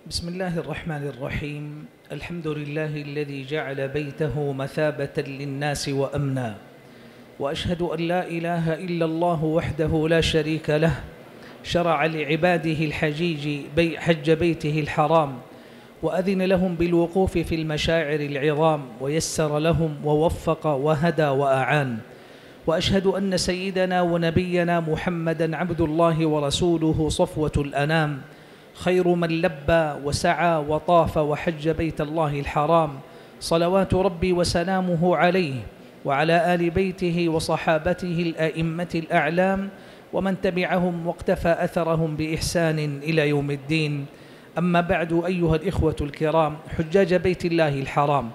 بسم الله الرحمن الرحيم. الحمد لله الذي جعل بيته مثابة للناس وأمنا، وأشهد أن لا إله إلا الله وحده لا شريك له، شرع لعباده الحجيج حج بيته الحرام، وأذن لهم بالوقوف في المشاعر العظام، ويسر لهم ووفق وهدى وأعان. وأشهد أن سيدنا ونبينا محمدًا عبد الله ورسوله صفوة الأنام، خير من لبى وسعى وطاف وحج بيت الله الحرام، صلوات ربي وسلامه عليه وعلى آل بيته وصحابته الأئمة الأعلام ومن تبعهم واقتفى أثرهم بإحسان إلى يوم الدين. أما بعد، أيها الإخوة الكرام حجاج بيت الله الحرام،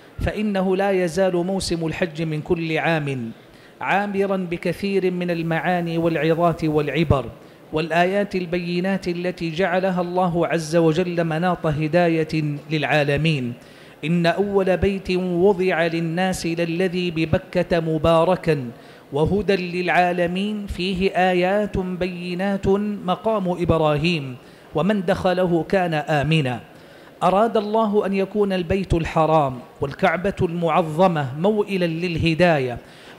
فإنه لا يزال موسم الحج من كل عام عامرا بكثير من المعاني والعظات والعبر والآيات البينات التي جعلها الله عز وجل مناط هداية للعالمين. إن أول بيت وضع للناس للذي ببكة مباركا وهدى للعالمين، فيه آيات بينات مقام إبراهيم، ومن دخله كان آمنا. أراد الله أن يكون البيت الحرام والكعبة المعظمة موئلا للهداية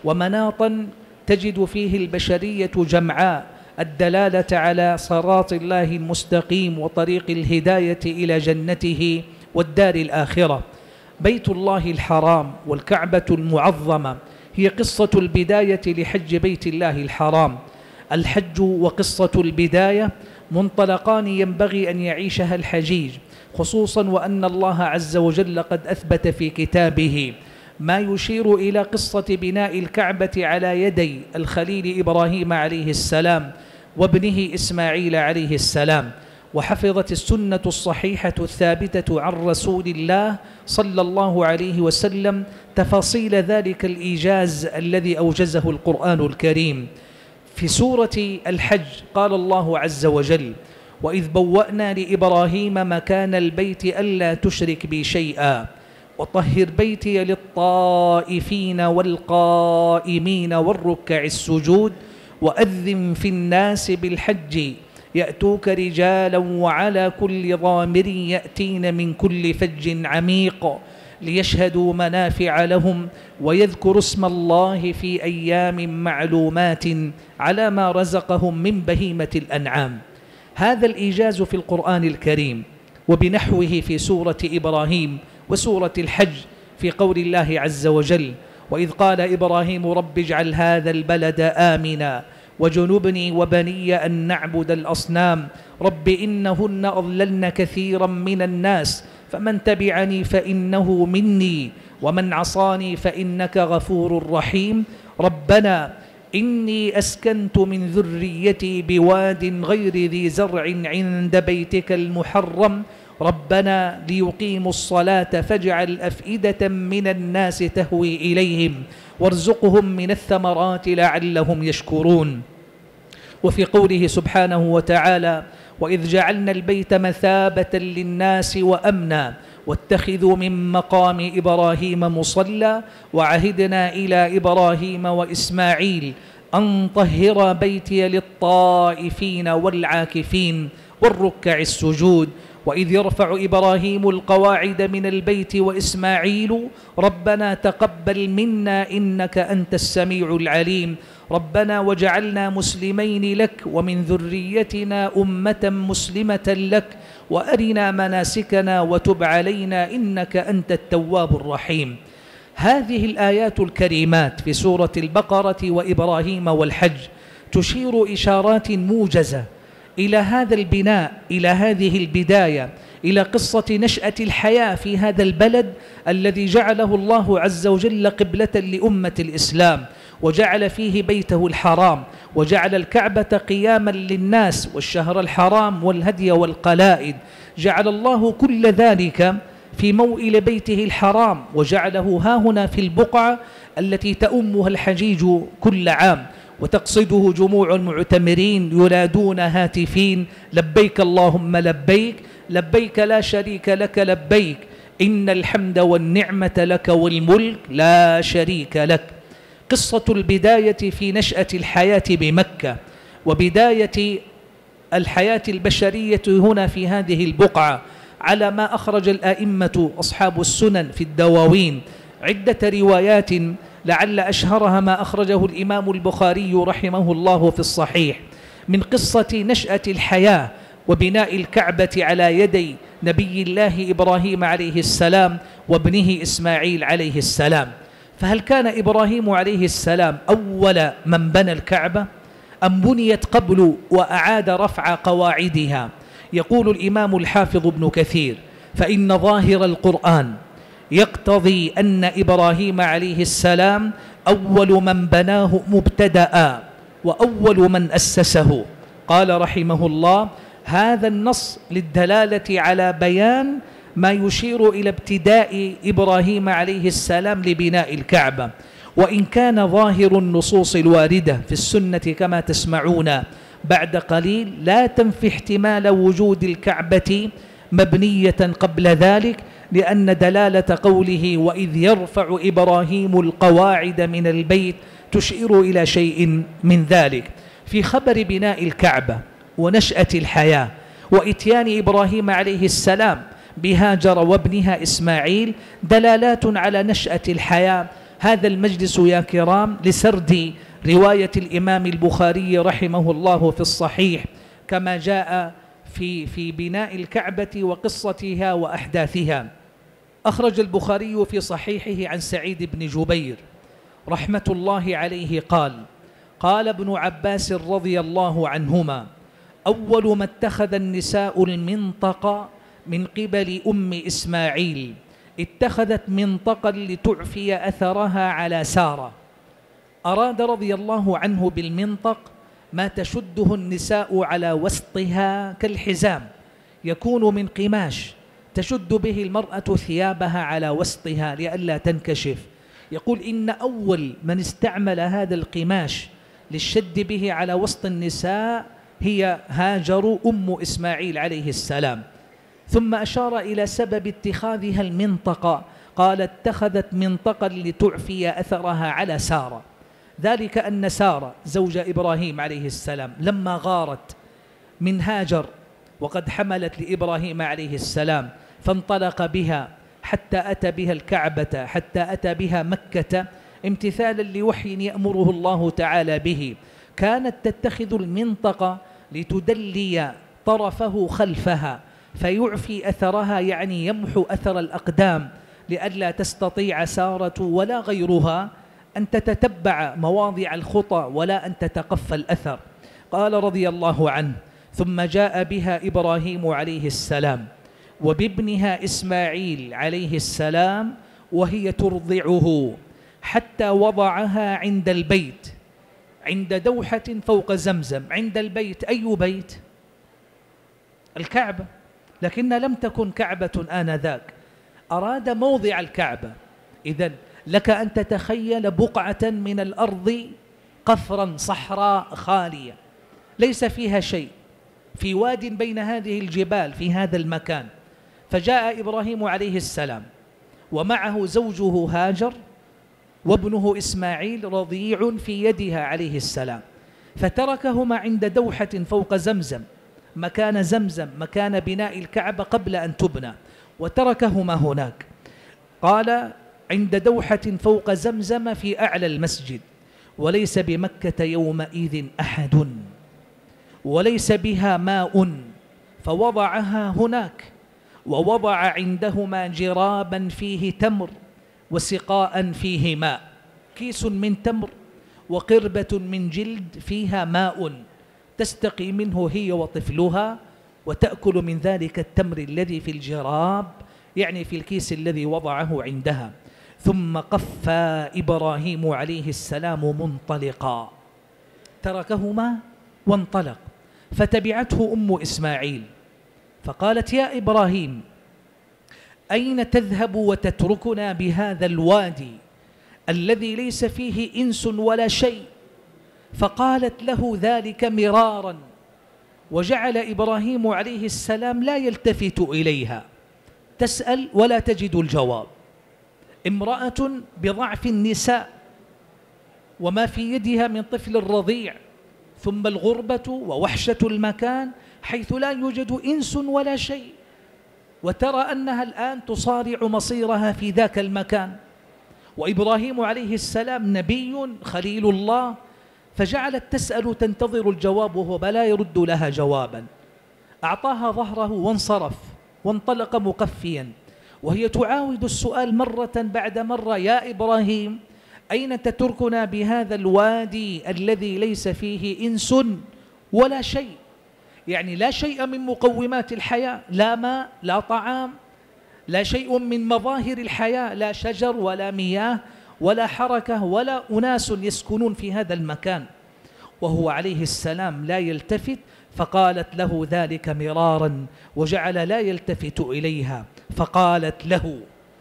ومناطا تجد فيه البشرية جمعاء الدلالة على صراط الله المستقيم وطريق الهداية إلى جنته والدار الآخرة. بيت الله الحرام والكعبة المعظمة هي قصة البداية لحج بيت الله الحرام. الحج وقصة البداية منطلقان ينبغي أن يعيشها الحجيج، خصوصا وأن الله عز وجل قد أثبت في كتابه ما يشير إلى قصة بناء الكعبة على يدي الخليل إبراهيم عليه السلام وابنه إسماعيل عليه السلام. وحفظت السنة الصحيحة الثابتة عن رسول الله صلى الله عليه وسلم تفاصيل ذلك الإيجاز الذي أوجزه القرآن الكريم. في سورة الحج قال الله عز وجل: وإذ بوأنا لإبراهيم مكان البيت ألا تشرك بي شيئا وطهر بيتي للطائفين والقائمين والركع السجود وأذن في الناس بالحج يأتوك رجالا وعلى كل ضامر يأتين من كل فج عميق ليشهدوا منافع لهم ويذكروا اسم الله في أيام معلومات على ما رزقهم من بهيمة الأنعام. هذا الإيجاز في القرآن الكريم، وبنحوه في سورة إبراهيم وسورة الحج في قول الله عز وجل: وإذ قال إبراهيم رب اجعل هذا البلد آمنا وجنبني وبني أن نعبد الأصنام رب إنهن أضللن كثيرا من الناس فمن تبعني فإنه مني ومن عصاني فإنك غفور رحيم ربنا إني أسكنت من ذريتي بواد غير ذي زرع عند بيتك المحرم ربنا ليقيموا الصلاة فاجعل أفئدة من الناس تهوي إليهم وارزقهم من الثمرات لعلهم يشكرون. وفي قوله سبحانه وتعالى: وإذ جعلنا البيت مثابة للناس وأمنا واتخذوا من مقام إبراهيم مصلى وعهدنا إلى إبراهيم وإسماعيل أن طهر بيتي للطائفين والعاكفين والركع السجود وإذ يرفع إبراهيم القواعد من البيت وإسماعيل ربنا تقبل منا إنك أنت السميع العليم ربنا وجعلنا مسلمين لك ومن ذريتنا أمة مسلمة لك وأرنا مناسكنا وتب علينا إنك أنت التواب الرحيم. هذه الآيات الكريمات في سورة البقرة وإبراهيم والحج تشير إشارات موجزة إلى هذا البناء، إلى هذه البداية، إلى قصة نشأة الحياة في هذا البلد الذي جعله الله عز وجل قبلة لأمة الإسلام، وجعل فيه بيته الحرام، وجعل الكعبة قياما للناس والشهر الحرام والهدي والقلائد. جعل الله كل ذلك في موئل بيته الحرام، وجعله هاهنا في البقعة التي تؤمها الحجيج كل عام، وتقصده جموع المعتمرين ينادون هاتفين: لبيك اللهم لبيك لبيك لا شريك لك لبيك إن الحمد والنعمة لك والملك لا شريك لك. قصة البداية في نشأة الحياة بمكة وبداية الحياة البشرية هنا في هذه البقعة على ما أخرج الآئمة أصحاب السنن في الدواوين عدة روايات، لعل أشهرها ما أخرجه الإمام البخاري رحمه الله في الصحيح من قصة نشأة الحياة وبناء الكعبة على يدي نبي الله إبراهيم عليه السلام وابنه إسماعيل عليه السلام. فهل كان إبراهيم عليه السلام أول من بنى الكعبة أم بنيت قبل وأعاد رفع قواعدها؟ يقول الإمام الحافظ ابن كثير: فإن ظاهر القرآن يقتضي أن إبراهيم عليه السلام أول من بناه مبتدأ وأول من أسسه. قال رحمه الله: هذا النص للدلالة على بيان ما يشير إلى ابتداء إبراهيم عليه السلام لبناء الكعبة، وإن كان ظاهر النصوص الواردة في السنة كما تسمعون بعد قليل لا تنفي احتمال وجود الكعبة مبنية قبل ذلك، لأن دلالة قوله وإذ يرفع إبراهيم القواعد من البيت تشير إلى شيء من ذلك. في خبر بناء الكعبة ونشأة الحياة وإتيان إبراهيم عليه السلام بهاجر وابنها إسماعيل دلالات على نشأة الحياة. هذا المجلس يا كرام لسرد رواية الإمام البخاري رحمه الله في الصحيح كما جاء في بناء الكعبة وقصتها وأحداثها. أخرج البخاري في صحيحه عن سعيد بن جبير رحمة الله عليه قال: قال ابن عباس رضي الله عنهما: أول ما اتخذ النساء المنطقة من قبل أم إسماعيل اتخذت منطقا لتعفي أثرها على سارة. أراد رضي الله عنه بالمنطق ما تشده النساء على وسطها كالحزام، يكون من قماش تشد به المرأة ثيابها على وسطها لئلا تنكشف. يقول إن أول من استعمل هذا القماش للشد به على وسط النساء هي هاجر أم إسماعيل عليه السلام. ثم أشار إلى سبب اتخاذها المنطقة، قال: اتخذت منطقا لتعفي أثرها على سارة، ذلك أن سارة زوج إبراهيم عليه السلام لما غارت من هاجر وقد حملت لإبراهيم عليه السلام فانطلق بها حتى أتى بها الكعبة، حتى أتى بها مكة امتثالا لوحي يأمره الله تعالى به، كانت تتخذ المنطقة لتدلي طرفه خلفها فيعفي أثرها، يعني يمحو أثر الأقدام لئلا تستطيع سارة ولا غيرها أن تتتبع مواضع الخطى ولا أن تتقفى الأثر. قال رضي الله عنه: ثم جاء بها إبراهيم عليه السلام وبابنها إسماعيل عليه السلام وهي ترضعه حتى وضعها عند البيت، عند دوحة فوق زمزم. عند البيت أي بيت؟ الكعبة، لكن لم تكن كعبة آنذاك، أراد موضع الكعبة. إذن لك أن تتخيل بقعة من الأرض قفرا صحراء خالية ليس فيها شيء، في واد بين هذه الجبال في هذا المكان. فجاء إبراهيم عليه السلام ومعه زوجه هاجر وابنه إسماعيل رضيع في يدها عليه السلام، فتركهما عند دوحة فوق زمزم، مكان زمزم مكان بناء الكعبة قبل أن تبنى، وتركهما هناك. قال: عند دوحة فوق زمزم في أعلى المسجد، وليس بمكة يومئذ أحد وليس بها ماء، فوضعها هناك، ووضع عندهما جرابا فيه تمر وسقاء فيه ماء، كيس من تمر وقربة من جلد فيها ماء تستقي منه هي وطفلها وتأكل من ذلك التمر الذي في الجراب، يعني في الكيس الذي وضعه عندها. ثم قفى إبراهيم عليه السلام منطلقا، تركهما وانطلق، فتبعته أم إسماعيل فقالت: يا إبراهيم، أين تذهب وتتركنا بهذا الوادي الذي ليس فيه إنس ولا شيء؟ فقالت له ذلك مرارا، وجعل إبراهيم عليه السلام لا يلتفت إليها، تسأل ولا تجد الجواب. امرأة بضعف النساء وما في يدها من طفل الرضيع، ثم الغربة ووحشة المكان حيث لا يوجد إنس ولا شيء، وترى أنها الآن تصارع مصيرها في ذاك المكان، وإبراهيم عليه السلام نبي خليل الله، فجعلت تسأل تنتظر الجواب وهو لا يرد لها جوابا. أعطاها ظهره وانصرف وانطلق مقفيا، وهي تعاود السؤال مرة بعد مرة: يا إبراهيم، أين تتركنا بهذا الوادي الذي ليس فيه إنس ولا شيء؟ يعني لا شيء من مقومات الحياة، لا ماء، لا طعام، لا شيء من مظاهر الحياة، لا شجر ولا مياه ولا حركة ولا أناس يسكنون في هذا المكان. وهو عليه السلام لا يلتفت، فقالت له ذلك مرارا وجعل لا يلتفت إليها، فقالت له: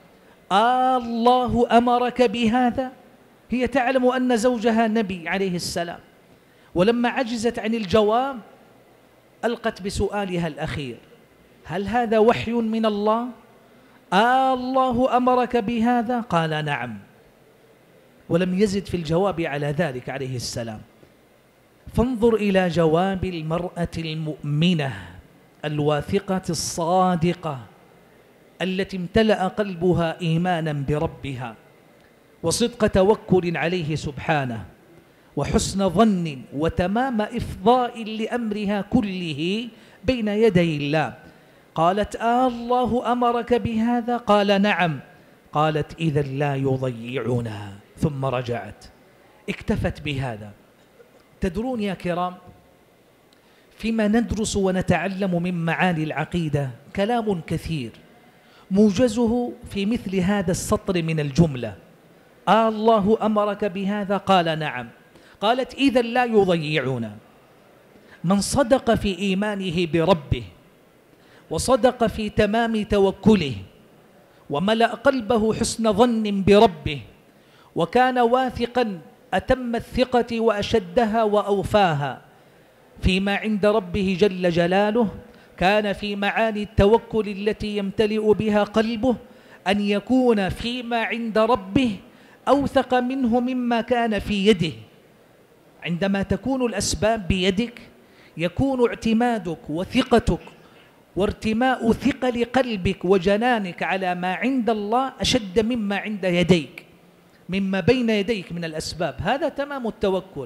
الله أمرك بهذا؟ هي تعلم أن زوجها نبي عليه السلام، ولما عجزت عن الجواب ألقت بسؤالها الأخير: هل هذا وحي من الله؟ الله أمرك بهذا؟ قال: نعم. ولم يزد في الجواب على ذلك عليه السلام. فانظر إلى جواب المرأة المؤمنة الواثقة الصادقة التي امتلأ قلبها إيمانا بربها وصدق توكل عليه سبحانه وحسن ظن وتمام إفضاء لأمرها كله بين يدي الله. قالت: الله أمرك بهذا؟ قال: نعم. قالت: إذا لا يضيعنا. ثم رجعت، اكتفت بهذا. تدرون يا كرام، فيما ندرس ونتعلم من معاني العقيدة كلام كثير، موجزه في مثل هذا السطر من الجملة: الله أمرك بهذا؟ قال: نعم. قالت: إذا لا يضيعنا. من صدق في إيمانه بربه وصدق في تمام توكله وملأ قلبه حسن ظن بربه وكان واثقا أتم الثقة وأشدها وأوفاها فيما عند ربه جل جلاله، كان في معاني التوكل التي يمتلئ بها قلبه أن يكون فيما عند ربه أوثق منه مما كان في يده. عندما تكون الأسباب بيدك يكون اعتمادك وثقتك وارتماء ثقل قلبك وجنانك على ما عند الله أشد مما عند يديك، مما بين يديك من الأسباب. هذا تمام التوكل.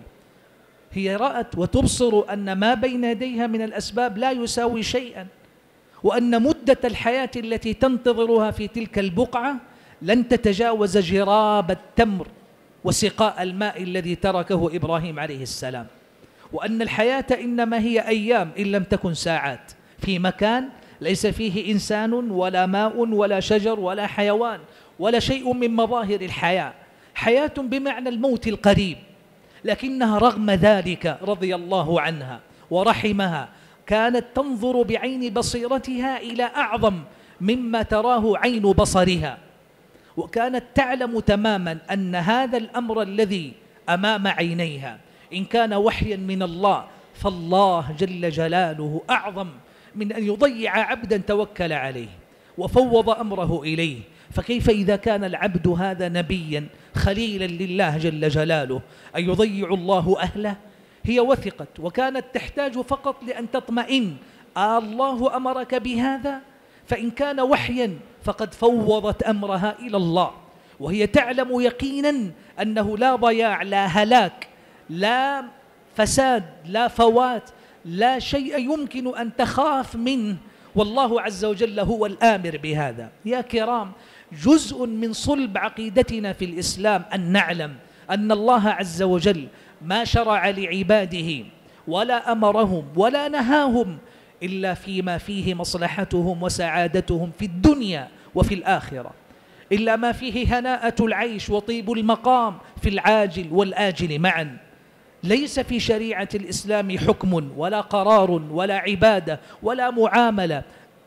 هي رأت وتبصر أن ما بين يديها من الأسباب لا يساوي شيئا، وأن مدة الحياة التي تنتظرها في تلك البقعة لن تتجاوز جراب التمر وسقاء الماء الذي تركه إبراهيم عليه السلام، وأن الحياة إنما هي أيام إن لم تكن ساعات، في مكان ليس فيه إنسان ولا ماء ولا شجر ولا حيوان ولا شيء من مظاهر الحياة، حياة بمعنى الموت القريب. لكنها رغم ذلك رضي الله عنها ورحمها كانت تنظر بعين بصيرتها إلى أعظم مما تراه عين بصرها، وكانت تعلم تماما أن هذا الأمر الذي أمام عينيها إن كان وحيا من الله فالله جل جلاله أعظم من أن يضيع عبدا توكل عليه وفوض أمره إليه. فكيف إذا كان العبد هذا نبيا خليلا لله جل جلاله أن يضيع الله أهله؟ هي وثقت وكانت تحتاج فقط لأن تطمئن: الله أمرك بهذا؟ فإن كان وحيا فقد فوضت أمرها إلى الله، وهي تعلم يقينا أنه لا ضياع، لا هلاك، لا فساد، لا فوات، لا شيء يمكن أن تخاف منه، والله عز وجل هو الآمر بهذا. يا كرام، جزء من صلب عقيدتنا في الإسلام أن نعلم أن الله عز وجل ما شرع لعباده ولا أمرهم ولا نهاهم إلا فيما فيه مصلحتهم وسعادتهم في الدنيا وفي الآخرة، إلا ما فيه هناءة العيش وطيب المقام في العاجل والآجل معا. ليس في شريعة الإسلام حكم ولا قرار ولا عبادة ولا معاملة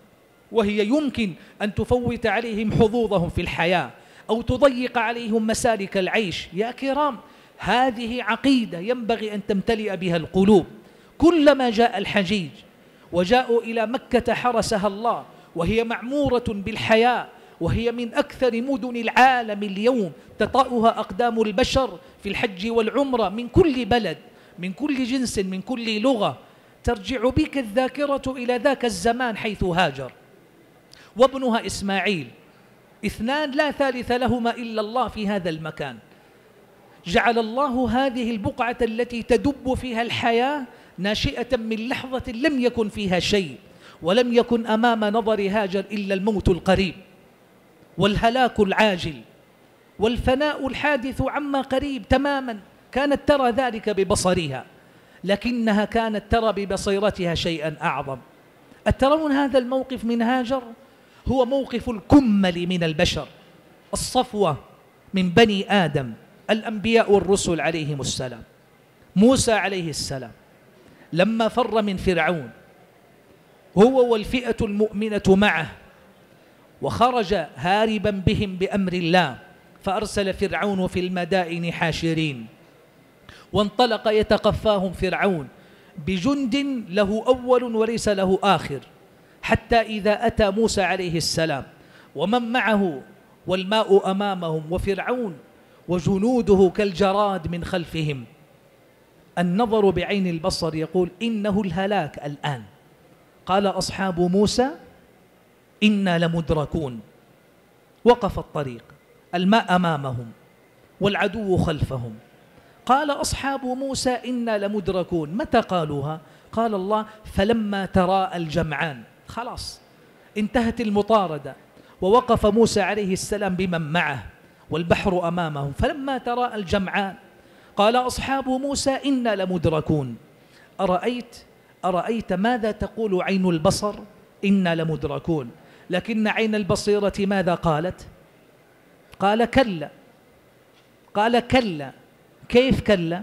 وهي يمكن أن تفوت عليهم حظوظهم في الحياة أو تضيق عليهم مسالك العيش. يا كرام، هذه عقيدة ينبغي أن تمتلئ بها القلوب. كلما جاء الحجيج وجاءوا إلى مكة حرسها الله، وهي معمورة بالحياة، وهي من أكثر مدن العالم اليوم تطأها أقدام البشر في الحج والعمرة من كل بلد، من كل جنس، من كل لغة. ترجع بك الذاكرة إلى ذاك الزمان حيث هاجر، وابنها إسماعيل، اثنان لا ثالث لهما إلا الله في هذا المكان. جعل الله هذه البقعة التي تدب فيها الحياة ناشئة من لحظة لم يكن فيها شيء، ولم يكن أمام نظر هاجر إلا الموت القريب والهلاك العاجل والفناء الحادث عما قريب تماما. كانت ترى ذلك ببصرها، لكنها كانت ترى ببصيرتها شيئا أعظم. أترون هذا الموقف من هاجر؟ هو موقف الكمل من البشر، الصفوة من بني آدم، الأنبياء والرسل عليهم السلام. موسى عليه السلام لما فر من فرعون هو والفئة المؤمنة معه، وخرج هاربا بهم بأمر الله، فأرسل فرعون في المدائن حاشرين، وانطلق يتقفاهم فرعون بجند له أول وليس له آخر، حتى إذا أتى موسى عليه السلام ومن معه والماء أمامهم وفرعون وجنوده كالجراد من خلفهم، النظر بعين البصر يقول إنه الهلاك الآن. قال أصحاب موسى إنا لمدركون. وقف الطريق، الماء أمامهم والعدو خلفهم. قال أصحاب موسى إنا لمدركون. متى قالوها؟ قال الله فلما تراءى الجمعان، خلاص انتهت المطاردة، ووقف موسى عليه السلام بمن معه والبحر أمامهم. فلما تراءى الجمعان قال أصحاب موسى إنا لمدركون. أرأيت ماذا تقول عين البصر؟ إنا لمدركون. لكن عين البصيرة ماذا قالت؟ قال كلا. قال كلا. كيف كلا؟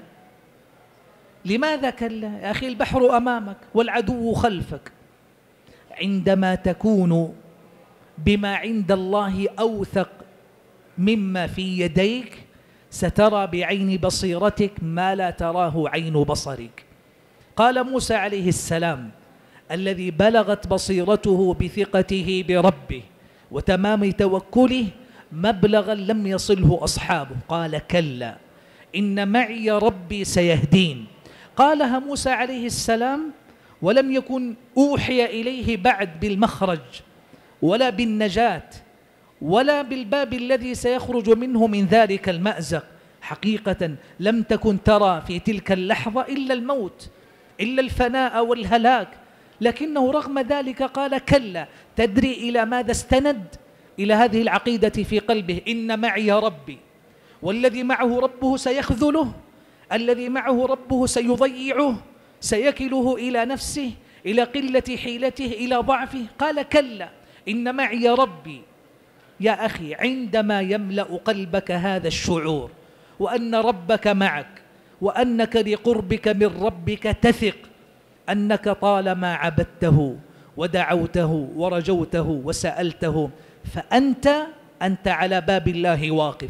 لماذا كلا؟ يا أخي البحر أمامك والعدو خلفك. عندما تكون بما عند الله أوثق مما في يديك سترى بعين بصيرتك ما لا تراه عين بصرك. قال موسى عليه السلام الذي بلغت بصيرته بثقته بربه وتمام توكله مبلغا لم يصله أصحابه، قال كلا إن معي ربي سيهدين. قالها موسى عليه السلام ولم يكن أوحي إليه بعد بالمخرج ولا بالنجاة ولا بالباب الذي سيخرج منه من ذلك المأزق. حقيقة لم تكن ترى في تلك اللحظة إلا الموت، إلا الفناء والهلاك، لكنه رغم ذلك قال كلا. تدري إلى ماذا استند؟ إلى هذه العقيدة في قلبه، إن معي ربي، والذي معه ربه سيخذله، الذي معه ربه سيضيعه، سيكله إلى نفسه، إلى قلة حيلته، إلى ضعفه. قال كلا إن معي ربي. يا أخي عندما يملأ قلبك هذا الشعور وأن ربك معك وأنك لقربك من ربك تثق أنك طالما عبدته ودعوته ورجوته وسألته فأنت على باب الله واقف،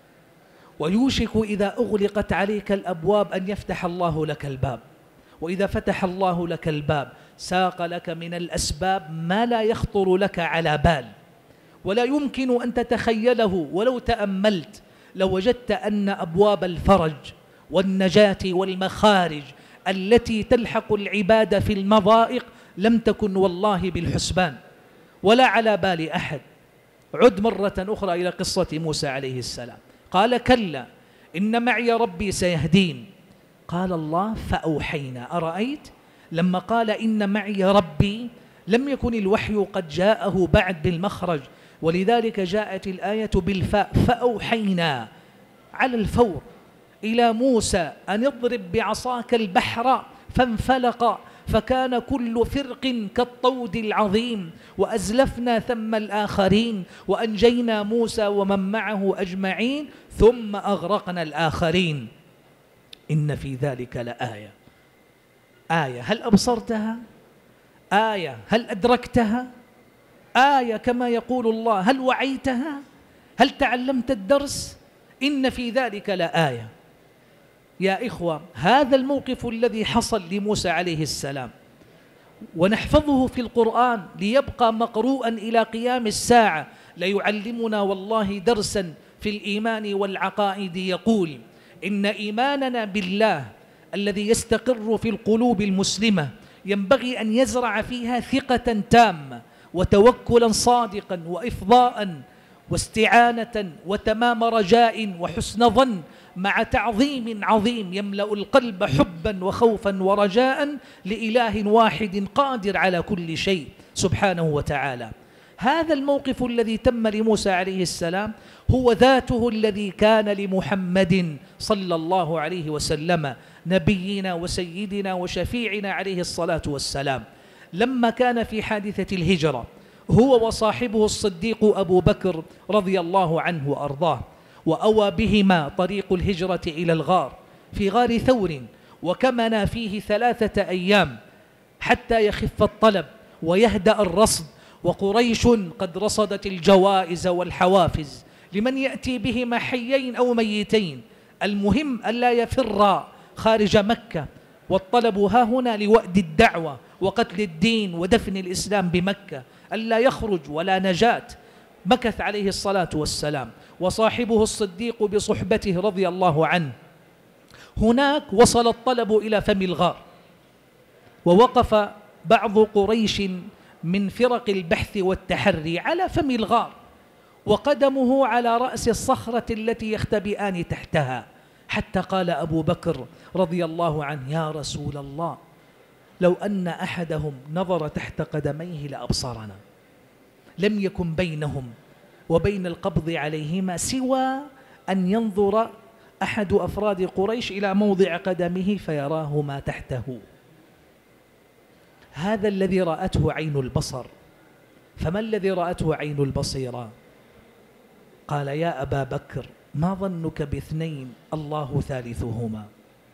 ويوشك إذا أغلقت عليك الأبواب أن يفتح الله لك الباب. وإذا فتح الله لك الباب ساق لك من الأسباب ما لا يخطر لك على بال ولا يمكن أن تتخيله. ولو تأملت لوجدت أن أبواب الفرج والنجاة والمخارج التي تلحق العباد في المضائق لم تكن والله بالحسبان ولا على بال أحد. عد مرة أخرى إلى قصة موسى عليه السلام. قال كلا إن معي ربي سيهدين. قال الله فأوحينا. أرأيت لما قال إن معي ربي لم يكن الوحي قد جاءه بعد بالمخرج، ولذلك جاءت الآية بالفاء فأوحينا على الفور إلى موسى أن اضرب بعصاك البحر فانفلق فكان كل فرق كالطود العظيم وأزلفنا ثم الآخرين وأنجينا موسى ومن معه أجمعين ثم أغرقنا الآخرين. إن في ذلك لآية. آية هل أبصرتها؟ آية هل أدركتها؟ آية كما يقول الله هل وعيتها؟ هل تعلمت الدرس؟ إن في ذلك لآية. يا إخوة هذا الموقف الذي حصل لموسى عليه السلام ونحفظه في القرآن ليبقى مقروءا إلى قيام الساعة ليعلمنا والله درسا في الإيمان والعقائد. يقول إن إيماننا بالله الذي يستقر في القلوب المسلمة ينبغي أن يزرع فيها ثقة تامة وتوكلا صادقا وإفضاء واستعانة وتمام رجاء وحسن ظن مع تعظيم عظيم يملأ القلب حبا وخوفا ورجاء لإله واحد قادر على كل شيء سبحانه وتعالى. هذا الموقف الذي تم لموسى عليه السلام هو ذاته الذي كان لمحمد صلى الله عليه وسلم نبينا وسيدنا وشفيعنا عليه الصلاة والسلام، لما كان في حادثة الهجرة هو وصاحبه الصديق أبو بكر رضي الله عنه وأرضاه، وأوى بهما طريق الهجرة إلى الغار في غار ثور، وكمنا فيه 3 أيام حتى يخف الطلب ويهدأ الرصد، وقريش قد رصدت الجوائز والحوافز لمن يأتي بهما حيين أو ميتين، المهم ألا يفر خارج مكة، والطلب ها هنا لوأد الدعوة وقتل الدين ودفن الإسلام بمكة، ألا يخرج ولا نجاة. مكث عليه الصلاة والسلام وصاحبه الصديق بصحبته رضي الله عنه. هناك وصل الطلب إلى فم الغار، ووقف بعض قريش من فرق البحث والتحري على فم الغار، وقدمه على رأس الصخرة التي يختبئان تحتها، حتى قال أبو بكر رضي الله عنه: يا رسول الله، لو أن أحدهم نظر تحت قدميه لأبصرنا. لم يكن بينهم وبين القبض عليهما سوى أن ينظر أحد أفراد قريش إلى موضع قدمه فيراه ما تحته. هذا الذي رأته عين البصر. فما الذي رأته عين البصيرة؟ قال: يا أبا بكر، ما ظنك ب2 الله ثالثهما.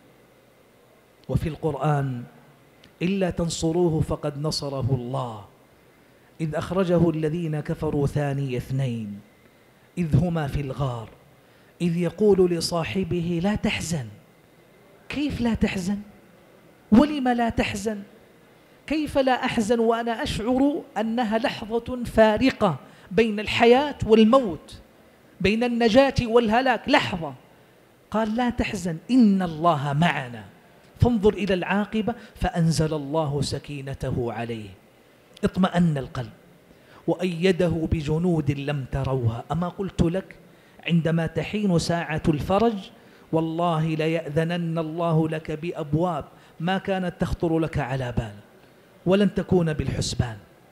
وفي القرآن: إلا تنصروه فقد نصره الله إذ أخرجه الذين كفروا ثاني 2 إذ هما في الغار إذ يقول لصاحبه لا تحزن. كيف لا تحزن؟ ولم لا تحزن؟ كيف لا أحزن وأنا أشعر أنها لحظة فارقة بين الحياة والموت، بين النجاة والهلاك، لحظة. قال: لا تحزن إن الله معنا. فانظر إلى العاقبة: فأنزل الله سكينته عليه، اطمأن القلب، وأيده بجنود لم تروها. أما قلت لك عندما تحين ساعة الفرج والله ليأذنن الله لك بأبواب ما كانت تخطر لك على بال ولن تكون بالحسبان.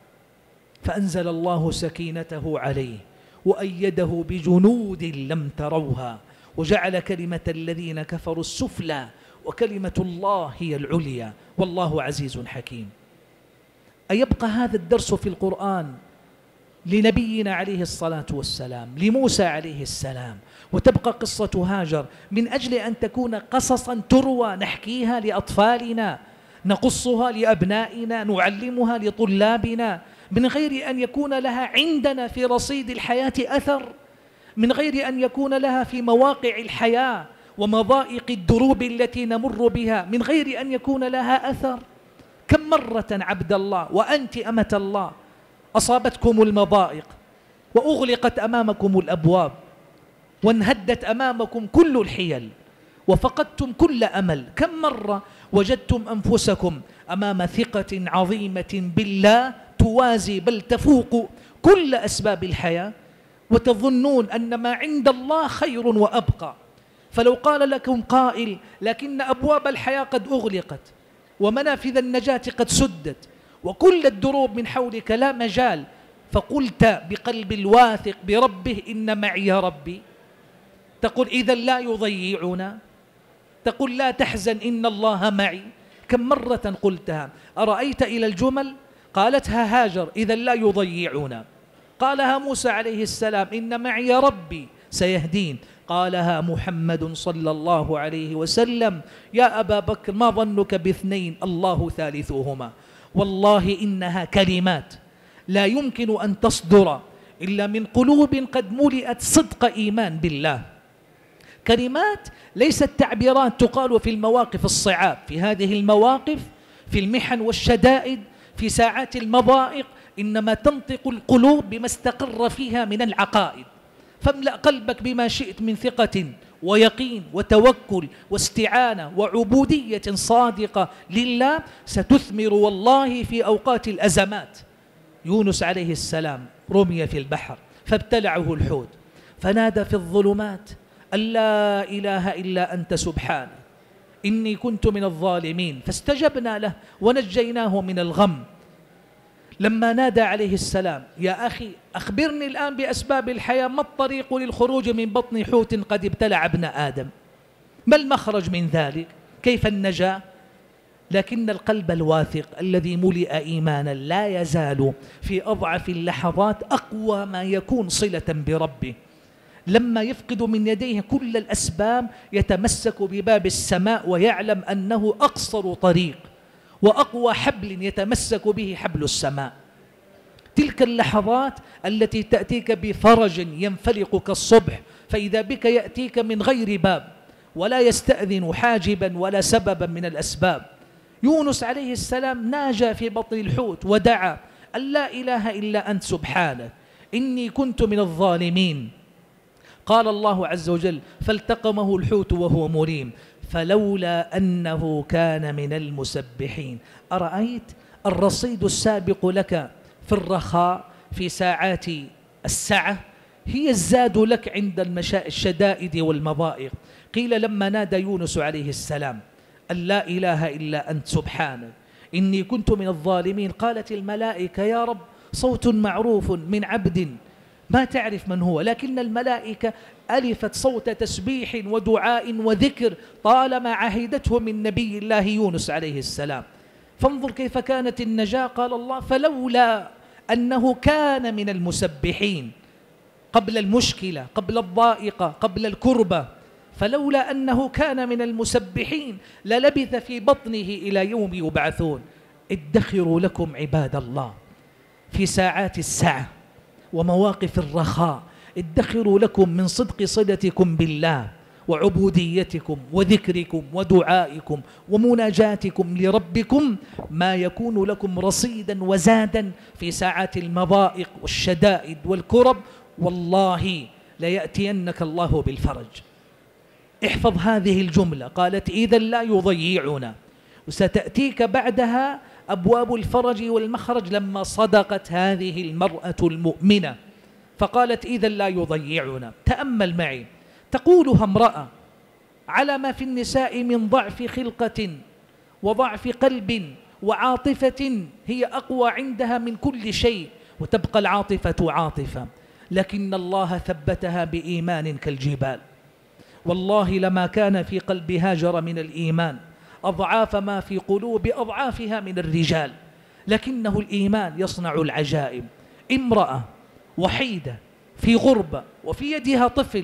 فأنزل الله سكينته عليه وأيده بجنود لم تروها وجعل كلمة الذين كفروا السفلى وكلمة الله هي العليا والله عزيز حكيم. أيبقى هذا الدرس في القرآن لنبينا عليه الصلاة والسلام، لموسى عليه السلام، وتبقى قصة هاجر من أجل أن تكون قصصا تروى نحكيها لأطفالنا، نقصها لأبنائنا، نعلمها لطلابنا، من غير أن يكون لها عندنا في رصيد الحياة أثر، من غير أن يكون لها في مواقع الحياة ومضائق الدروب التي نمر بها، من غير أن يكون لها أثر. كم مرة عبد الله وأنت أمة الله أصابتكم المضائق وأغلقت أمامكم الأبواب وانهدت أمامكم كل الحيل وفقدتم كل أمل؟ كم مرة وجدتم أنفسكم أمام ثقة عظيمة بالله توازي بل تفوق كل أسباب الحياة، وتظنون أن ما عند الله خير وأبقى. فلو قال لكم قائل: لكن أبواب الحياة قد أغلقت ومنافذ النجاة قد سدت وكل الدروب من حولك لا مجال، فقلت بقلب الواثق بربه: إن معي ربي، تقول إذا لا يضيعنا، تقول لا تحزن إن الله معي. كم مرة قلتها؟ أرأيت إلى الجمل قالتها هاجر: إذا لا يضيعنا. قالها موسى عليه السلام: إن معي ربي سيهدين. قالها محمد صلى الله عليه وسلم: يا أبا بكر، ما ظنك ب2 الله ثالثهما. والله إنها كلمات لا يمكن أن تصدر إلا من قلوب قد ملئت صدق إيمان بالله. كلمات ليست تعبيرات تقال في المواقف الصعاب، في هذه المواقف، في المحن والشدائد، في ساعات المضائق، إنما تنطق القلوب بما استقر فيها من العقائد. فاملأ قلبك بما شئت من ثقة ويقين وتوكل واستعانة وعبودية صادقة لله، ستثمر والله في أوقات الأزمات. يونس عليه السلام رمي في البحر فابتلعه الحوت، فنادى في الظلمات أن لا إله إلا أنت سبحانك إني كنت من الظالمين، فاستجبنا له ونجيناه من الغم. لما نادى عليه السلام يا أخي أخبرني الآن بأسباب الحياة، ما الطريق للخروج من بطن حوت قد ابتلع ابن آدم؟ ما المخرج من ذلك؟ كيف النجاة؟ لكن القلب الواثق الذي ملئ إيمانا لا يزال في أضعف اللحظات أقوى ما يكون صلة بربه. لما يفقد من يديه كل الأسباب يتمسك بباب السماء ويعلم أنه أقصر طريق وأقوى حبل يتمسك به حبل السماء. تلك اللحظات التي تأتيك بفرج ينفلق كالصبح، فإذا بك يأتيك من غير باب ولا يستأذن حاجبا ولا سببا من الأسباب. يونس عليه السلام ناجى في بطن الحوت ودعا أن لا إله إلا أنت سبحانك إني كنت من الظالمين. قال الله عز وجل فالتقمه الحوت وهو مليم فلولا أنه كان من المسبحين. أرأيت الرصيد السابق لك في الرخاء في ساعات السعة هي الزاد لك عند الشدائد والمضائق. قيل لما نادى يونس عليه السلام أن لا إله إلا أنت سبحانك إني كنت من الظالمين، قالت الملائكة يا رب صوت معروف من عبد ما تعرف من هو، لكن الملائكة ألفت صوت تسبيح ودعاء وذكر طالما عهدته من نبي الله يونس عليه السلام. فانظر كيف كانت النجاة. قال الله فلولا أنه كان من المسبحين قبل المشكلة قبل الضائقة قبل الكربة، فلولا أنه كان من المسبحين للبث في بطنه إلى يوم يبعثون. ادخروا لكم عباد الله في ساعات السعة ومواقف الرخاء، ادخروا لكم من صدق صلتكم بالله وعبوديتكم وذكركم ودعائكم ومناجاتكم لربكم ما يكون لكم رصيدا وزادا في ساعات المضائق والشدائد والكرب. والله ليأتينك الله بالفرج. احفظ هذه الجملة، قالت إذا لا يضيعنا، وستأتيك بعدها أبواب الفرج والمخرج لما صدقت هذه المرأة المؤمنة فقالت إذا لا يضيعنا. تأمل معي، تقولها امرأة على ما في النساء من ضعف خلقة وضعف قلب وعاطفة هي أقوى عندها من كل شيء، وتبقى العاطفة عاطفة، لكن الله ثبتها بإيمان كالجبال. والله لما كان في قلب هاجر من الإيمان أضعاف ما في قلوب أضعافها من الرجال، لكنه الإيمان يصنع العجائب. امرأة وحيدة في غربة وفي يدها طفل،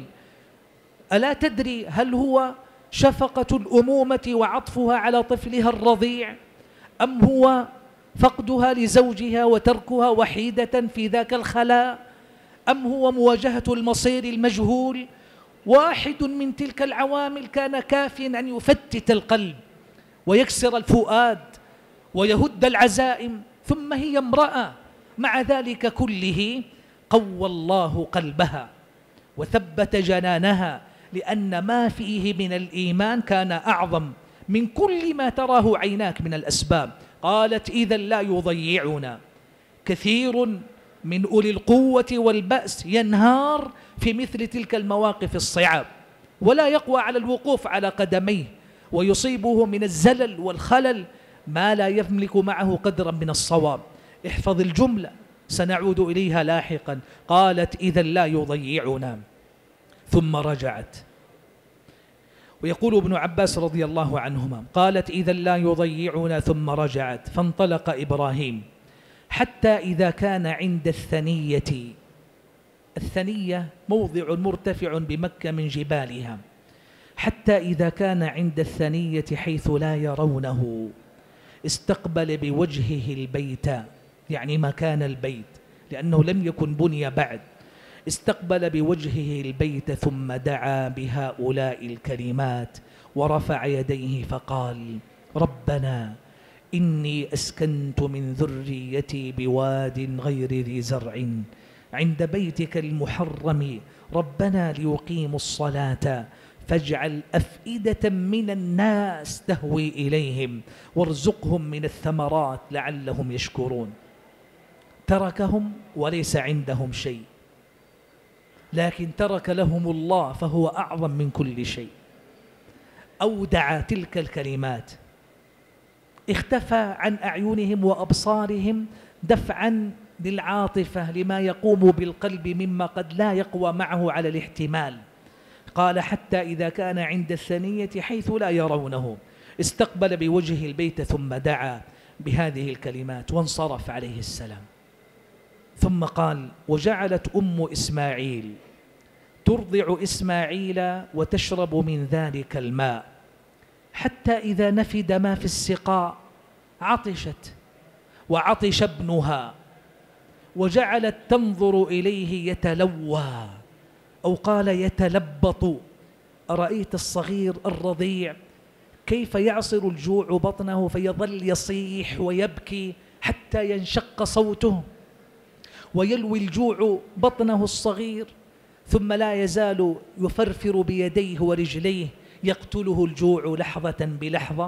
ألا تدري هل هو شفقة الأمومة وعطفها على طفلها الرضيع، أم هو فقدها لزوجها وتركها وحيدة في ذاك الخلاء، أم هو مواجهة المصير المجهول؟ واحد من تلك العوامل كان كافيا أن يفتت القلب ويكسر الفؤاد ويهد العزائم، ثم هي امرأة مع ذلك كله قوى الله قلبها وثبت جنانها، لأن ما فيه من الإيمان كان أعظم من كل ما تراه عيناك من الأسباب. قالت إذا لا يضيعنا. كثير من أولي القوة والبأس ينهار في مثل تلك المواقف الصعاب ولا يقوى على الوقوف على قدميه، ويصيبه من الزلل والخلل ما لا يملك معه قدرا من الصواب. احفظ الجملة سنعود إليها لاحقا. قالت إذا لا يضيعنا ثم رجعت. ويقول ابن عباس رضي الله عنهما قالت إذا لا يضيعنا ثم رجعت فانطلق إبراهيم حتى إذا كان عند الثنية. الثنية موضع مرتفع بمكة من جبالها. حتى إذا كان عند الثنية حيث لا يرونه استقبل بوجهه البيت، يعني مكان البيت لأنه لم يكن بني بعد. استقبل بوجهه البيت ثم دعا بهؤلاء الكلمات ورفع يديه فقال ربنا إني أسكنت من ذريتي بواد غير ذي زرع عند بيتك المحرم ربنا ليقيموا الصلاة فاجعل أفئدة من الناس تهوي إليهم وارزقهم من الثمرات لعلهم يشكرون. تركهم وليس عندهم شيء، لكن ترك لهم الله فهو أعظم من كل شيء. أودع تلك الكلمات، اختفى عن أعينهم وأبصارهم دفعا للعاطفة لما يقوم بالقلب مما قد لا يقوى معه على الاحتمال. قال: حتى إذا كان عند الثنية حيث لا يرونه استقبل بوجه البيت ثم دعا بهذه الكلمات وانصرف عليه السلام. ثم قال: وجعلت أم إسماعيل ترضع إسماعيل وتشرب من ذلك الماء، حتى إذا نفد ما في السقاء عطشت وعطش ابنها، وجعلت تنظر إليه يتلوى، أو قال يتلبط. أرأيت الصغير الرضيع كيف يعصر الجوع بطنه فيظل يصيح ويبكي حتى ينشق صوته، ويلوي الجوع بطنه الصغير، ثم لا يزال يفرفر بيديه ورجليه يقتله الجوع لحظة بلحظة.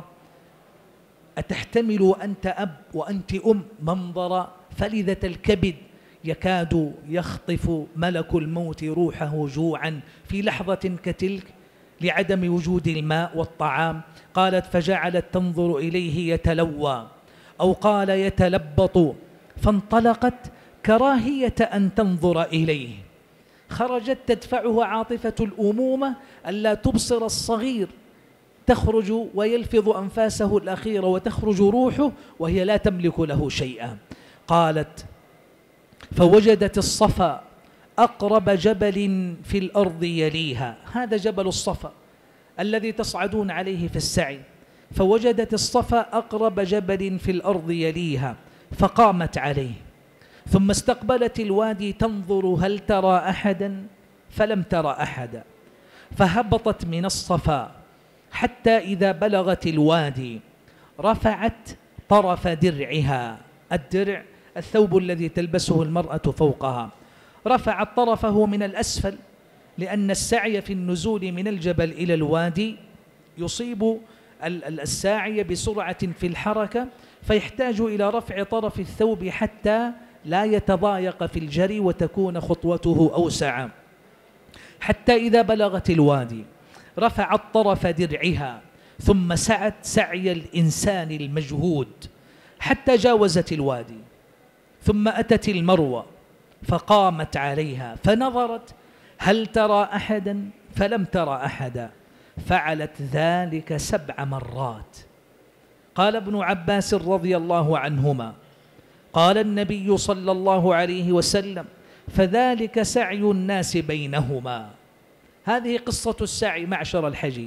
أتحتمل أنت أب وأنت أم منظر فلذة الكبد يكاد يخطف ملك الموت روحه جوعا في لحظة كتلك لعدم وجود الماء والطعام؟ قالت: فجعلت تنظر إليه يتلوى، أو قال يتلبط، فانطلقت كراهية أن تنظر إليه. خرجت تدفعه عاطفة الأمومة ألا تبصر الصغير، تخرج ويلفظ أنفاسه الأخيرة وتخرج روحه وهي لا تملك له شيئا. قالت: فوجدت الصفا أقرب جبل في الأرض يليها، هذا جبل الصفا الذي تصعدون عليه في السعي. فوجدت الصفا أقرب جبل في الأرض يليها، فقامت عليه، ثم استقبلت الوادي تنظر هل ترى أحدا، فلم ترى أحدا. فهبطت من الصفا حتى إذا بلغت الوادي رفعت طرف درعها، الدرع الثوب الذي تلبسه المرأة فوقها، رفعت طرفه من الأسفل، لأن السعي في النزول من الجبل إلى الوادي يصيب الساعي بسرعة في الحركة، فيحتاج إلى رفع طرف الثوب حتى لا يتضايق في الجري وتكون خطوته أوسع. حتى إذا بلغت الوادي رفعت طرف درعها، ثم سعت سعي الإنسان المجهود حتى جاوزت الوادي، ثم أتت المروة فقامت عليها فنظرت هل ترى أحدا، فلم ترى أحدا. فعلت ذلك 7 مرات. قال ابن عباس رضي الله عنهما: قال النبي صلى الله عليه وسلم: فذلك سعي الناس بينهما. هذه قصة السعي معشر الحجيج،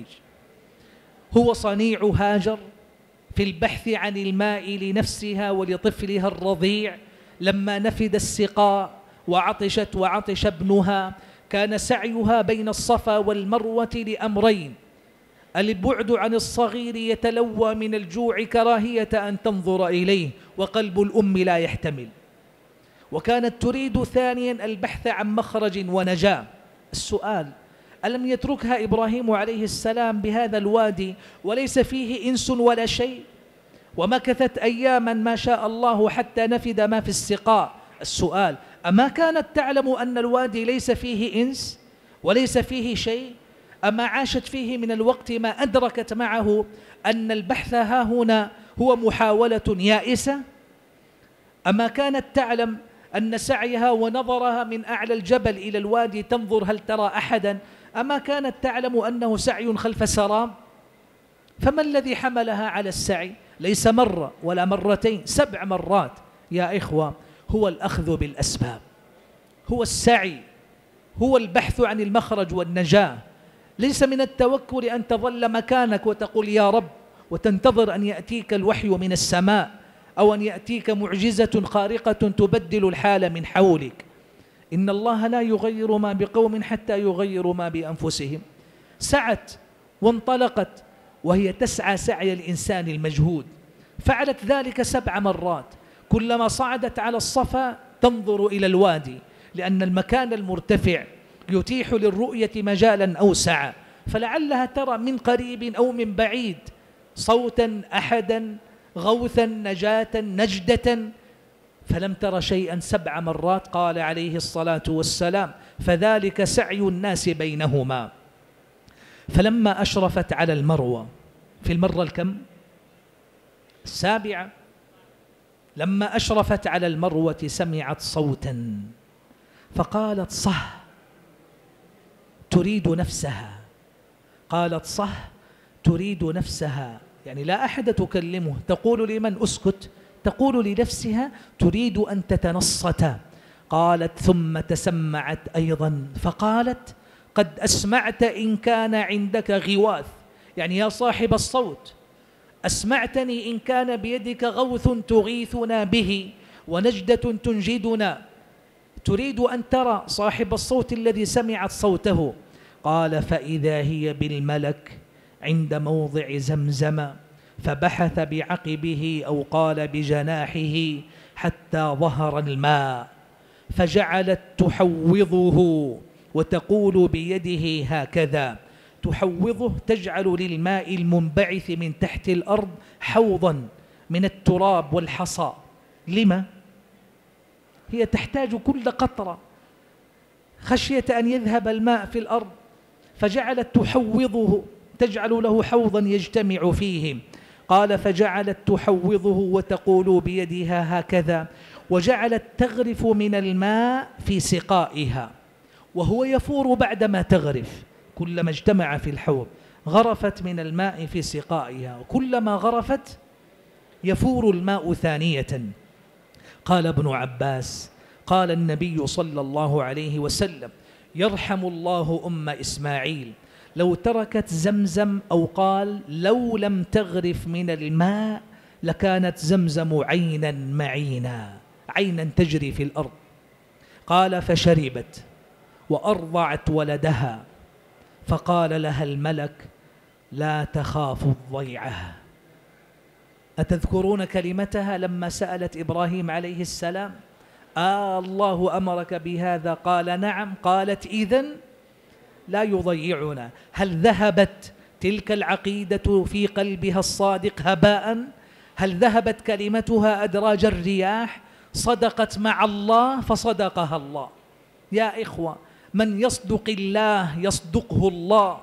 هو صنيع هاجر في البحث عن الماء لنفسها ولطفلها الرضيع لما نفد السقاء وعطشت وعطش ابنها. كان سعيها بين الصفا والمروة لأمرين: البعد عن الصغير يتلوى من الجوع كراهية أن تنظر إليه وقلب الأم لا يحتمل، وكانت تريد ثانيا البحث عن مخرج ونجاة. السؤال: ألم يتركها إبراهيم عليه السلام بهذا الوادي وليس فيه إنس ولا شيء، ومكثت أياما ما شاء الله حتى نفد ما في السقاء؟ السؤال: أما كانت تعلم أن الوادي ليس فيه إنس وليس فيه شيء؟ أما عاشت فيه من الوقت ما أدركت معه أن البحث ها هنا هو محاولة يائسة؟ أما كانت تعلم أن سعيها ونظرها من أعلى الجبل إلى الوادي تنظر هل ترى أحدا، أما كانت تعلم أنه سعي خلف سراب؟ فما الذي حملها على السعي؟ ليس مرة ولا مرتين، 7 مرات يا إخوة. هو الأخذ بالأسباب، هو السعي، هو البحث عن المخرج والنجاة. ليس من التوكل أن تظل مكانك وتقول يا رب وتنتظر أن يأتيك الوحي من السماء أو أن يأتيك معجزة خارقة تبدل الحال من حولك. إن الله لا يغير ما بقوم حتى يغيروا ما بأنفسهم. سعت وانطلقت وهي تسعى سعي الإنسان المجهود، فعلت ذلك 7 مرات. كلما صعدت على الصفا تنظر إلى الوادي، لأن المكان المرتفع يتيح للرؤية مجالا أوسع، فلعلها ترى من قريب أو من بعيد صوتا، أحدا، غوثا، نجاة، نجدة. فلم تر شيئا 7 مرات. قال عليه الصلاة والسلام: فذلك سعي الناس بينهما. فلما أشرفت على المروة في المرة الكم؟ 7. لما أشرفت على المروة سمعت صوتا فقالت: صح، تريد نفسها. قالت: صح، تريد نفسها، يعني لا أحد تكلمه. تقول لمن؟ أسكت. تقول لنفسها تريد أن تتنصت. قالت: ثم تسمعت أيضا فقالت: قد أسمعت إن كان عندك غواث، يعني يا صاحب الصوت، أسمعتني إن كان بيدك غوث تغيثنا به ونجدة تنجدنا. تريد أن ترى صاحب الصوت الذي سمعت صوته. قال: فإذا هي بالملك عند موضع زمزم، فبحث بعقبه أو قال بجناحه حتى ظهر الماء، فجعلت تحوضه وتقول بيده هكذا، تحوضه، تجعل للماء المنبعث من تحت الأرض حوضا من التراب والحصى. لما؟ هي تحتاج كل قطرة خشية أن يذهب الماء في الأرض، فجعلت تحوضه، تجعل له حوضا يجتمع فيه. قال: فجعلت تحوضه وتقول بيدها هكذا، وجعلت تغرف من الماء في سقائها، وهو يفور بعدما تغرف. كلما اجتمع في الحوض غرفت من الماء في سقائها، وكلما غرفت يفور الماء ثانية. قال ابن عباس: قال النبي صلى الله عليه وسلم: يرحم الله أم إسماعيل، لو تركت زمزم، أو قال لو لم تغرف من الماء لكانت زمزم عينا معينا، عينا تجري في الأرض. قال: فشربت وأرضعت ولدها، فقال لها الملك: لا تخاف الضيعة. أتذكرون كلمتها لما سألت إبراهيم عليه السلام: الله أمرك بهذا؟ قال: نعم. قالت: إذن لا يضيعنا. هل ذهبت تلك العقيدة في قلبها الصادق هباء؟ هل ذهبت كلمتها أدراج الرياح؟ صدقت مع الله فصدقها الله. يا إخوة، من يصدق الله يصدقه الله.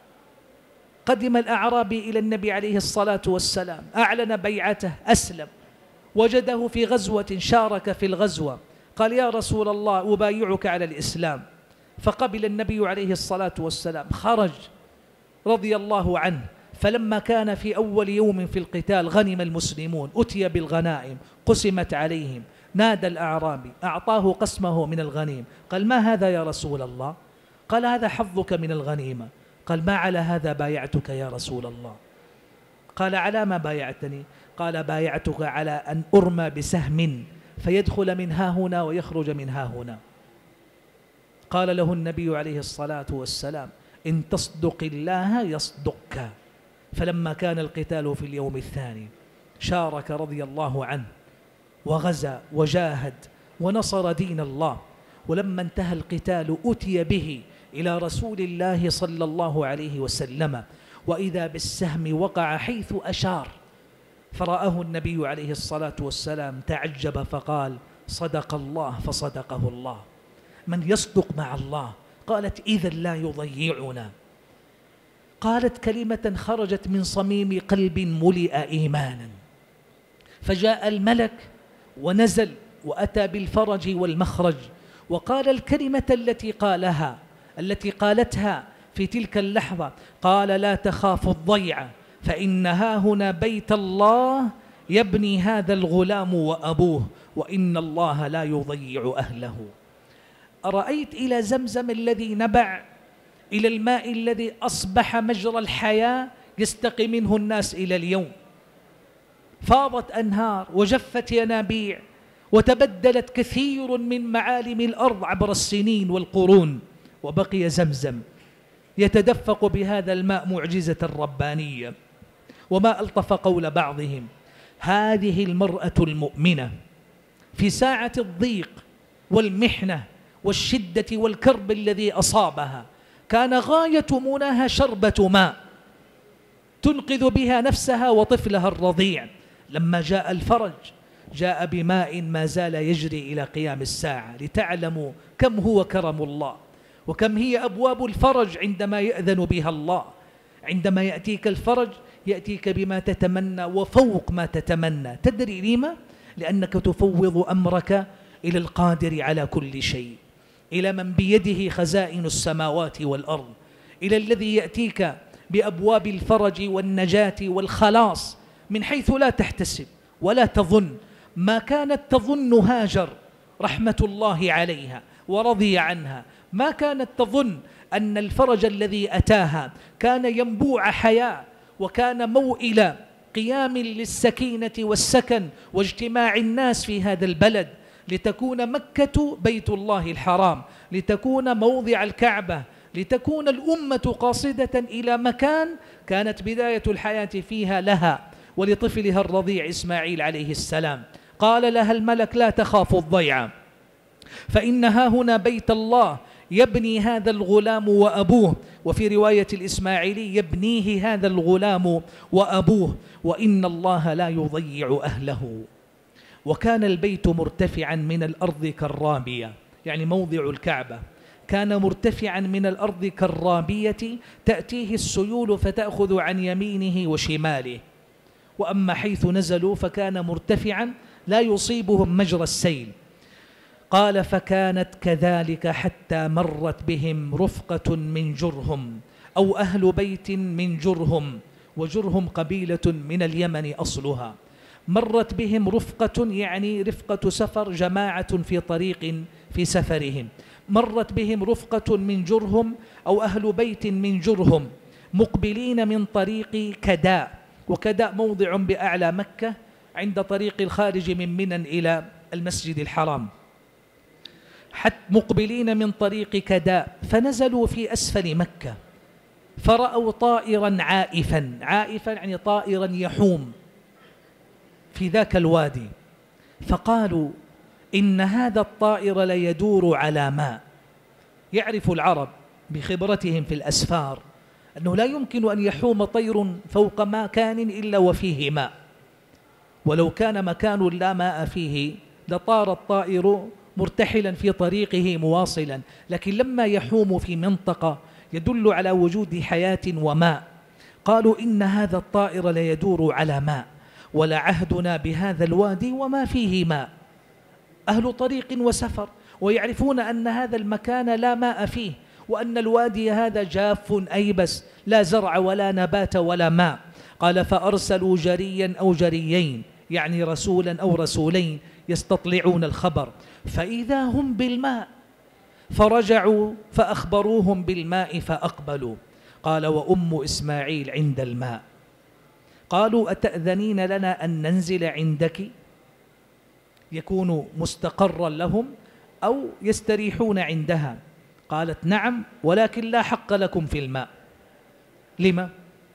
قدم الأعرابي إلى النبي عليه الصلاة والسلام، أعلن بيعته، أسلم، وجده في غزوة، شارك في الغزوة، قال: يا رسول الله أبايعك على الإسلام. فقبل النبي عليه الصلاة والسلام، خرج رضي الله عنه. فلما كان في أول يوم في القتال غنم المسلمون، أتي بالغنائم قسمت عليهم، نادى الأعرابي، أعطاه قسمه من الغنيم. قال: ما هذا يا رسول الله؟ قال: هذا حظك من الغنيمة. قال: ما على هذا بايعتك يا رسول الله؟ قال: على ما بايعتني؟ قال: بايعتك على أن أرمى بسهم فيدخل من ها هنا ويخرج من ها هنا. قال له النبي عليه الصلاة والسلام: إن تصدق الله يصدقك. فلما كان القتال في اليوم الثاني شارك رضي الله عنه، وغزا وجاهد ونصر دين الله. ولما انتهى القتال أتي به إلى رسول الله صلى الله عليه وسلم، وإذا بالسهم وقع حيث أشار، فرآه النبي عليه الصلاة والسلام تعجب فقال: صدق الله فصدقه الله. من يصدق مع الله؟ قالت: إذا لا يضيعنا. قالت كلمة خرجت من صميم قلب ملئ إيمانا. فجاء الملك ونزل وأتى بالفرج والمخرج، وقال الكلمة التي قالتها في تلك اللحظة. قال: لا تخاف الضيعة، فإن ها هنا بيت الله يبني هذا الغلام وأبوه، وإن الله لا يضيع أهله. أرأيت إلى زمزم الذي نبع، إلى الماء الذي أصبح مجرى الحياة يستقي منه الناس إلى اليوم. فاضت أنهار وجفت ينابيع وتبدلت كثير من معالم الأرض عبر السنين والقرون، وبقي زمزم يتدفق بهذا الماء معجزة ربانية. وما ألطف قول بعضهم: هذه المرأة المؤمنة في ساعة الضيق والمحنة والشدة والكرب الذي أصابها كان غاية مناها شربة ماء تنقذ بها نفسها وطفلها الرضيع. لما جاء الفرج جاء بماء ما زال يجري إلى قيام الساعة، لتعلموا كم هو كرم الله وكم هي أبواب الفرج عندما يأذن بها الله. عندما يأتيك الفرج يأتيك بما تتمنى وفوق ما تتمنى. تدري لما؟ لأنك تفوض أمرك إلى القادر على كل شيء، إلى من بيده خزائن السماوات والأرض، إلى الذي يأتيك بأبواب الفرج والنجاة والخلاص من حيث لا تحتسب ولا تظن. ما كانت تظن هاجر رحمة الله عليها ورضي عنها، ما كانت تظن أن الفرج الذي أتاها كان ينبوع حياة وكان موئل قيام للسكينة والسكن واجتماع الناس في هذا البلد، لتكون مكة بيت الله الحرام، لتكون موضع الكعبة، لتكون الأمة قاصدة إلى مكان كانت بداية الحياة فيها لها ولطفلها الرضيع إسماعيل عليه السلام. قال لها الملك: لا تخاف الضيعة، فإنها هنا بيت الله يبني هذا الغلام وأبوه، وفي رواية الإسماعيلي يبنيه هذا الغلام وأبوه، وإن الله لا يضيع أهله. وكان البيت مرتفعا من الأرض كالرابية، يعني موضع الكعبة كان مرتفعا من الأرض كالرابية، تأتيه السيول فتأخذ عن يمينه وشماله. وأما حيث نزلوا فكان مرتفعا لا يصيبهم مجرى السيل. قال: فكانت كذلك حتى مرت بهم رفقة من جرهم أو أهل بيت من جرهم، وجرهم قبيلة من اليمن أصلها. مرت بهم رفقة يعني رفقة سفر، جماعة في طريق في سفرهم. مرت بهم رفقة من جرهم أو أهل بيت من جرهم مقبلين من طريق كداء، وكداء موضع بأعلى مكة عند طريق الخارج من منى إلى المسجد الحرام، حتى مقبلين من طريق كداء، فنزلوا في أسفل مكة فرأوا طائرا عائفا، عائفا يعني طائرا يحوم في ذاك الوادي، فقالوا: إن هذا الطائر ليدور على ماء. يعرف العرب بخبرتهم في الأسفار أنه لا يمكن أن يحوم طير فوق مكان إلا وفيه ماء، ولو كان مكان لا ماء فيه لطار الطائر مرتحلا في طريقه مواصلا، لكن لما يحوم في منطقة يدل على وجود حياة وماء. قالوا: إن هذا الطائر ليدور على ماء، ولعهدنا بهذا الوادي وما فيه ماء. أهل طريق وسفر ويعرفون أن هذا المكان لا ماء فيه، وأن الوادي هذا جاف أيبس لا زرع ولا نبات ولا ماء. قال: فأرسلوا جريا أو جريين، يعني رسولا أو رسولين يستطلعون الخبر، فإذا هم بالماء، فرجعوا فأخبروهم بالماء فأقبلوا. قال: وأم إسماعيل عند الماء. قالوا: أتأذنين لنا أن ننزل عندك؟ يكون مستقرا لهم أو يستريحون عندها. قالت: نعم، ولكن لا حق لكم في الماء. لما؟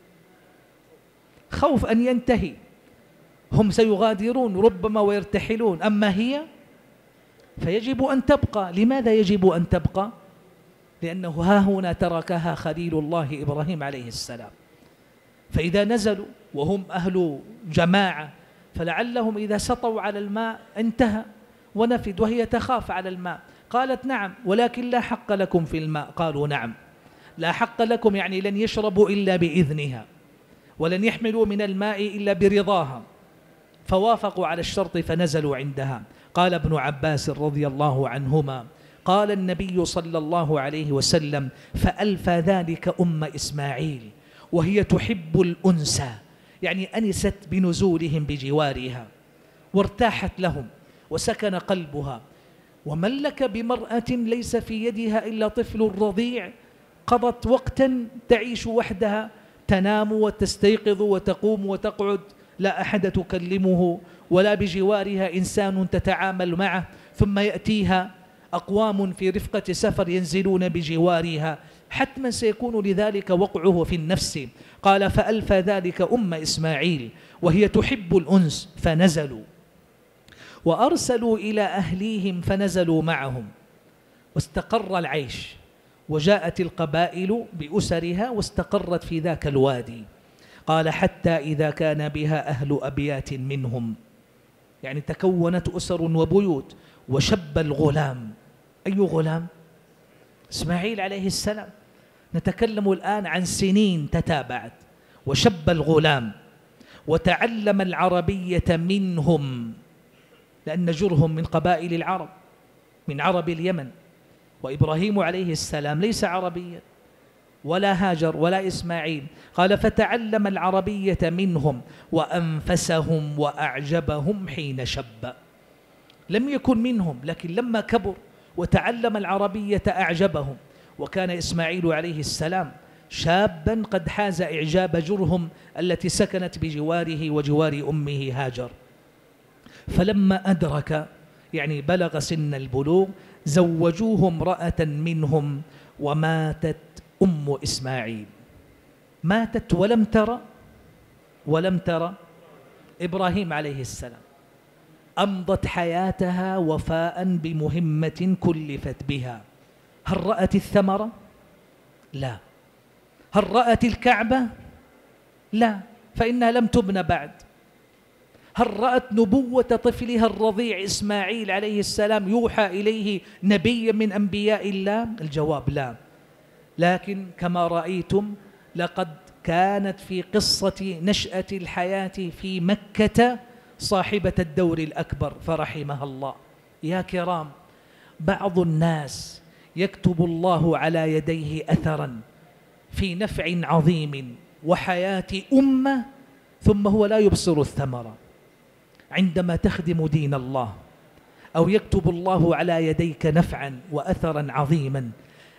خوف أن ينتهي، هم سيغادرون ربما ويرتحلون، أما هي فيجب أن تبقى. لماذا يجب أن تبقى؟ لأنه ها هنا تركها خليل الله إبراهيم عليه السلام، فإذا نزلوا وهم أهل جماعة فلعلهم إذا سطوا على الماء انتهى ونفد، وهي تخاف على الماء. قالت: نعم، ولكن لا حق لكم في الماء. قالوا: نعم، لا حق لكم يعني لن يشربوا إلا بإذنها، ولن يحملوا من الماء إلا برضاها. فوافقوا على الشرط فنزلوا عندها. قال ابن عباس رضي الله عنهما: قال النبي صلى الله عليه وسلم: فألفى ذلك أم إسماعيل وهي تحب الأنسى، يعني أنست بنزولهم بجوارها وارتاحت لهم وسكن قلبها. ومن لك بمرأة ليس في يدها إلا طفل رضيع، قضت وقتا تعيش وحدها، تنام وتستيقظ وتقوم وتقعد، لا أحد تكلمه ولا بجوارها إنسان تتعامل معه، ثم يأتيها أقوام في رفقة سفر ينزلون بجوارها، حتما سيكون لذلك وقعه في النفس. قال: فألفى ذلك أم إسماعيل وهي تحب الأنس، فنزلوا وأرسلوا إلى أهليهم فنزلوا معهم، واستقر العيش، وجاءت القبائل بأسرها واستقرت في ذاك الوادي. قال: حتى إذا كان بها أهل أبيات منهم، يعني تكونت أسر وبيوت. وشب الغلام. أي غلام؟ إسماعيل عليه السلام. نتكلم الآن عن سنين تتابعت. وشب الغلام وتعلم العربية منهم، لأن جرهم من قبائل العرب، من عرب اليمن. وإبراهيم عليه السلام ليس عربيا، ولا هاجر ولا إسماعيل. قال فتعلم العربية منهم وأنفسهم وأعجبهم حين شب. لم يكن منهم، لكن لما كبر وتعلم العربية أعجبهم. وكان إسماعيل عليه السلام شابا قد حاز إعجاب جرهم التي سكنت بجواره وجوار أمه هاجر. فلما أدرك، يعني بلغ سن البلوغ، زوجوه امرأة منهم. وماتت أم إسماعيل، ماتت ولم ترى إبراهيم عليه السلام. أمضت حياتها وفاء بمهمة كلفت بها. هل رأت الثمرة؟ لا. هل رأت الكعبة؟ لا، فإنها لم تبن بعد. هل رأت نبوة طفلها الرضيع إسماعيل عليه السلام يوحى إليه نبي من أنبياء الله؟ الجواب لا. لكن كما رأيتم لقد كانت في قصة نشأة الحياة في مكة صاحبة الدور الأكبر فرحمها الله. يا كرام، بعض الناس يكتب الله على يديه أثرا في نفع عظيم وحياة أمة، ثم هو لا يبصر الثمرة. عندما تخدم دين الله أو يكتب الله على يديك نفعا وأثرا عظيما،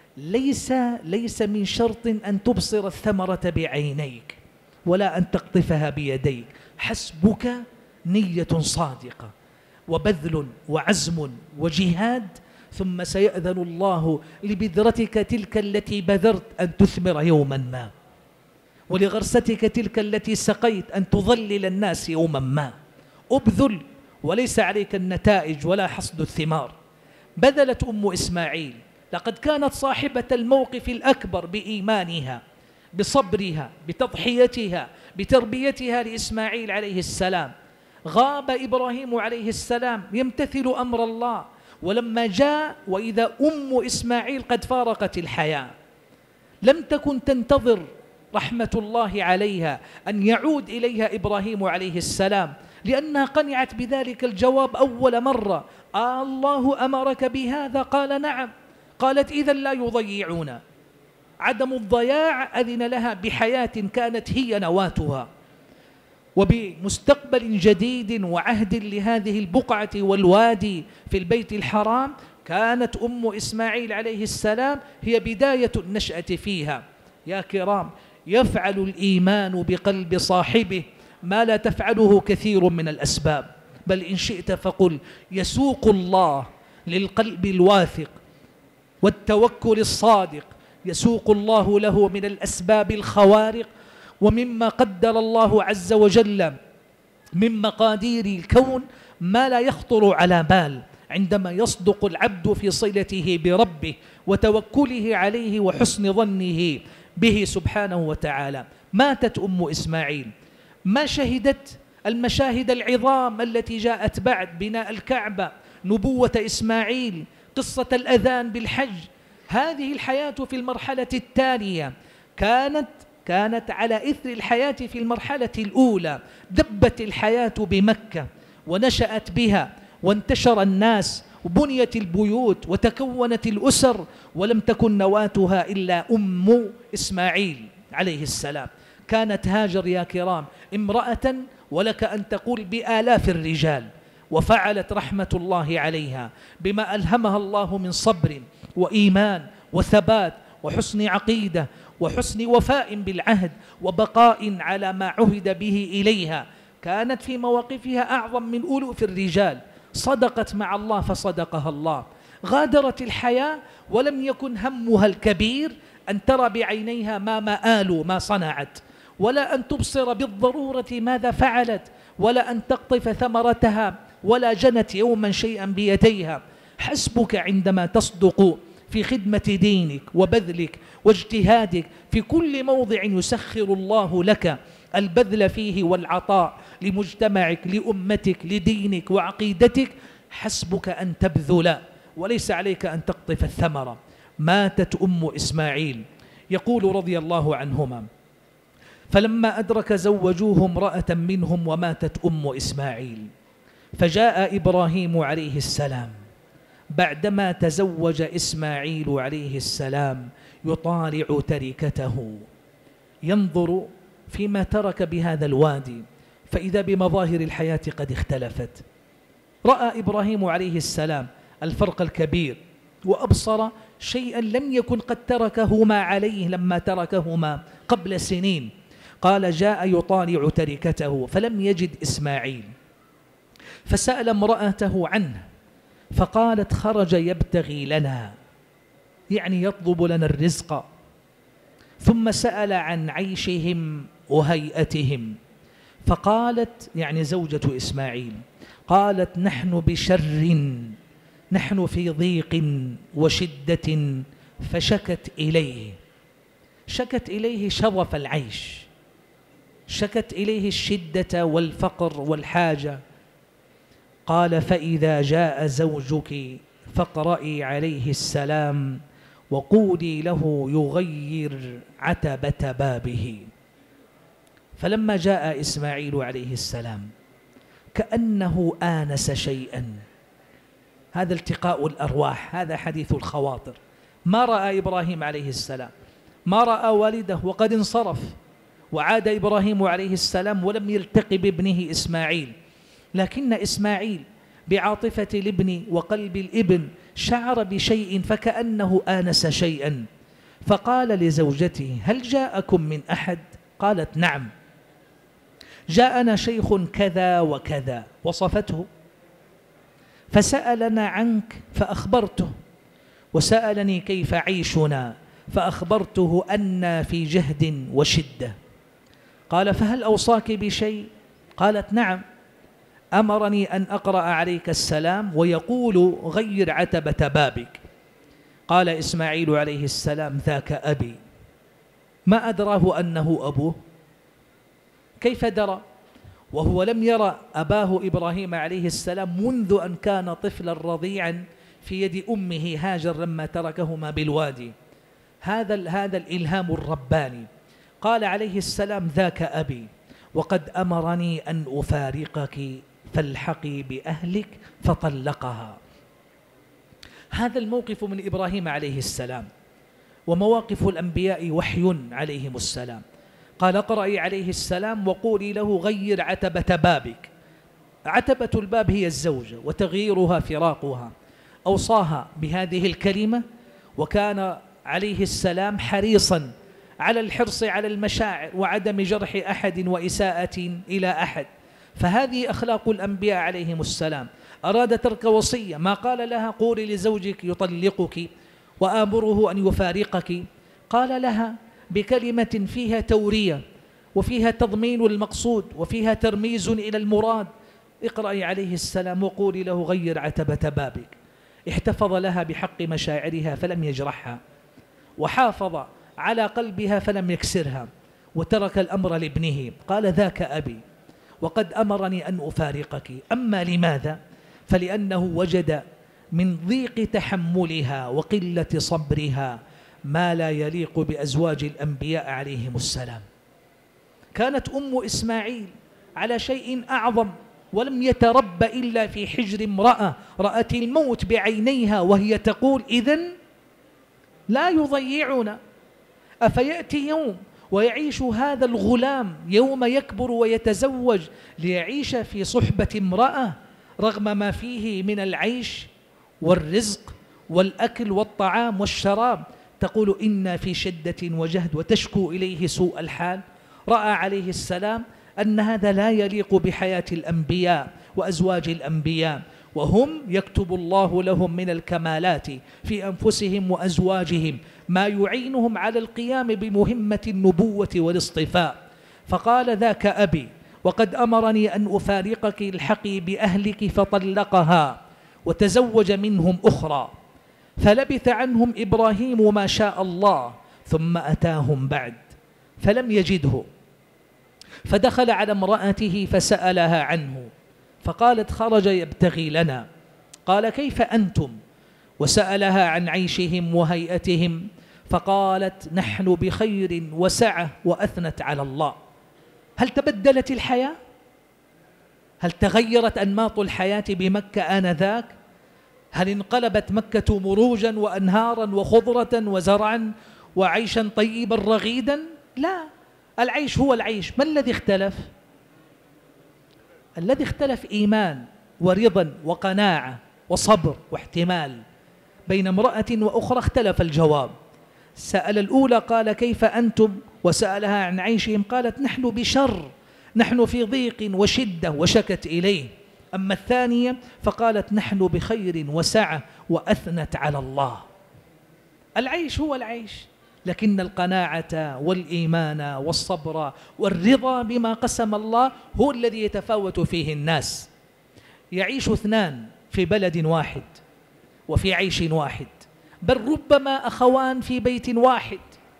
ليس من شرط أن تبصر الثمرة بعينيك ولا أن تقطفها بيديك. حسبك نية صادقة وبذل وعزم وجهاد، ثم سيأذن الله لبذرتك تلك التي بذرت أن تثمر يوما ما، ولغرستك تلك التي سقيت أن تظلل الناس يوما ما. أبذل وليس عليك النتائج ولا حصد الثمار. بذلت أم إسماعيل، لقد كانت صاحبة الموقف الأكبر بإيمانها، بصبرها، بتضحيتها، بتربيتها لإسماعيل عليه السلام. غاب إبراهيم عليه السلام يمتثل أمر الله، ولما جاء وإذا أم إسماعيل قد فارقت الحياة، لم تكن تنتظر رحمة الله عليها أن يعود إليها إبراهيم عليه السلام، لأنها قنعت بذلك الجواب أول مرة. الله أمرك بهذا؟ قال نعم. قالت إذن لا يضيعون. عدم الضياع أذن لها بحياة كانت هي نواتها، وبمستقبل جديد وعهد لهذه البقعة والوادي في البيت الحرام. كانت أم إسماعيل عليه السلام هي بداية النشأة فيها. يا كرام، يفعل الإيمان بقلب صاحبه ما لا تفعله كثير من الأسباب، بل إن شئت فقل يسوق الله للقلب الواثق والتوكل الصادق، يسوق الله له من الأسباب الخوارق ومما قدر الله عز وجل من مقادير الكون ما لا يخطر على بال، عندما يصدق العبد في صلته بربه وتوكله عليه وحسن ظنه به سبحانه وتعالى. ماتت أم إسماعيل، ما شهدت المشاهد العظام التي جاءت بعد بناء الكعبة، نبوة إسماعيل، قصة الأذان بالحج. هذه الحياة في المرحلة التالية كانت على إثر الحياة في المرحلة الأولى. دبت الحياة بمكة ونشأت بها وانتشر الناس وبنيت البيوت وتكونت الأسر، ولم تكن نواتها إلا أم إسماعيل عليه السلام. كانت هاجر يا كرام امرأة ولك أن تقول بآلاف الرجال، وفعلت رحمة الله عليها بما ألهمها الله من صبر وإيمان وثبات وحسن عقيدة وحسن وفاء بالعهد وبقاء على ما عهد به إليها. كانت في مواقفها أعظم من ألوف الرجال، صدقت مع الله فصدقها الله. غادرت الحياة ولم يكن همها الكبير أن ترى بعينيها ما مآل ما صنعت، ولا أن تبصر بالضرورة ماذا فعلت، ولا أن تقطف ثمرتها، ولا جنت يوما شيئا بيديها. حسبك عندما تصدق في خدمة دينك وبذلك واجتهادك في كل موضع يسخر الله لك البذل فيه والعطاء لمجتمعك، لأمتك، لدينك وعقيدتك، حسبك أن تبذل وليس عليك أن تقطف الثمرة. ماتت أم إسماعيل. يقول رضي الله عنهما: فلما أدرك زوجوه امرأة منهم وماتت أم إسماعيل، فجاء إبراهيم عليه السلام بعدما تزوج إسماعيل عليه السلام يطالع تركته، ينظر فيما ترك بهذا الوادي، فإذا بمظاهر الحياة قد اختلفت. رأى إبراهيم عليه السلام الفرق الكبير، وأبصر شيئا لم يكن قد تركهما عليه لما تركهما قبل سنين. قال: جاء يطالع تركته فلم يجد إسماعيل، فسأل امرأته عنه، فقالت: خرج يبتغي لنا، يعني يطلب لنا الرزق. ثم سأل عن عيشهم وهيئتهم، فقالت، يعني زوجة إسماعيل، قالت: نحن بشر، نحن في ضيق وشدة. فشكت إليه، شكت إليه شظف العيش، شكت إليه الشدة والفقر والحاجة. قال: فإذا جاء زوجك فاقرئي عليه السلام وقولي له يغير عتبة بابه. فلما جاء إسماعيل عليه السلام كأنه آنس شيئا. هذا التقاء الأرواح، هذا حديث الخواطر. ما رأى إبراهيم عليه السلام، ما رأى والده وقد انصرف، وعاد إبراهيم عليه السلام ولم يلتقي بابنه إسماعيل، لكن إسماعيل بعاطفة الابن وقلب الابن شعر بشيء فكأنه آنس شيئا، فقال لزوجته: هل جاءكم من أحد؟ قالت: نعم، جاءنا شيخ كذا وكذا، وصفته. فسألنا عنك فأخبرته، وسألني كيف عيشنا فأخبرته أن في جهد وشدة. قال: فهل أوصاك بشيء؟ قالت: نعم، أمرني أن أقرأ عليك السلام ويقول غير عتبة بابك. قال إسماعيل عليه السلام: ذاك أبي. ما أدراه أنه أبوه؟ كيف درى وهو لم يرى أباه إبراهيم عليه السلام منذ أن كان طفلا رضيعا في يد أمه هاجر لما تركهما بالوادي؟ هذا الإلهام الرباني. قال عليه السلام: ذاك أبي، وقد أمرني أن أفارقك فالحقي بأهلك، فطلقها. هذا الموقف من إبراهيم عليه السلام. ومواقف الأنبياء وحي عليهم السلام. قال: اقرأي عليه السلام وقولي له غير عتبة بابك. عتبة الباب هي الزوجة، وتغييرها فراقها. أوصاها بهذه الكلمة، وكان عليه السلام حريصا على الحرص على المشاعر وعدم جرح أحد وإساءة إلى أحد. فهذه أخلاق الأنبياء عليهم السلام. أراد ترك وصية، ما قال لها قولي لزوجك يطلقك وآمره أن يفارقك، قال لها بكلمة فيها تورية وفيها تضمين المقصود وفيها ترميز إلى المراد: اقرأي عليه السلام وقولي له غير عتبة بابك. احتفظ لها بحق مشاعرها فلم يجرحها، وحافظ على قلبها فلم يكسرها، وترك الأمر لابنه. قال: ذاك أبي، وقد أمرني أن أفارقك. أما لماذا؟ فلأنه وجد من ضيق تحملها وقلة صبرها ما لا يليق بأزواج الأنبياء عليهم السلام. كانت أم إسماعيل على شيء أعظم، ولم يتربى إلا في حجر امرأة رأت الموت بعينيها وهي تقول: إذن لا يضيعنا. أفيأتي يوم ويعيش هذا الغلام يوم يكبر ويتزوج ليعيش في صحبة امرأة رغم ما فيه من العيش والرزق والأكل والطعام والشراب، تقول إنا في شدة وجهد وتشكو إليه سوء الحال؟ رأى عليه السلام أن هذا لا يليق بحياة الأنبياء وأزواج الأنبياء، وهم يكتب الله لهم من الكمالات في أنفسهم وأزواجهم ما يعينهم على القيام بمهمة النبوة والاصطفاء. فقال: ذاك أبي، وقد أمرني أن أفارقك الحقي بأهلك. فطلقها وتزوج منهم أخرى. فلبث عنهم إبراهيم ما شاء الله، ثم أتاهم بعد فلم يجده، فدخل على امرأته فسألها عنه، فقالت خرج يبتغي لنا. قال كيف أنتم؟ وسألها عن عيشهم وهيئتهم، فقالت نحن بخير وسعة، وأثنت على الله. هل تبدلت الحياة؟ هل تغيرت أنماط الحياة بمكة آنذاك؟ هل انقلبت مكة مروجا وأنهارا وخضرة وزرعا وعيشا طيبا رغيدا؟ لا، العيش هو العيش. ما الذي اختلف؟ الذي اختلف إيمان ورضا وقناعة وصبر واحتمال. بين امرأة وأخرى اختلف الجواب. سأل الأولى قال كيف أنتم؟ وسألها عن عيشهم قالت نحن بشر، نحن في ضيق وشدة، وشكت إليه. أما الثانية فقالت نحن بخير وسعة، وأثنت على الله. العيش هو العيش، لكن القناعة والإيمان والصبر والرضا بما قسم الله هو الذي يتفاوت فيه الناس. يعيش اثنان في بلد واحد وفي عيش واحد، بل ربما أخوان في بيت واحد،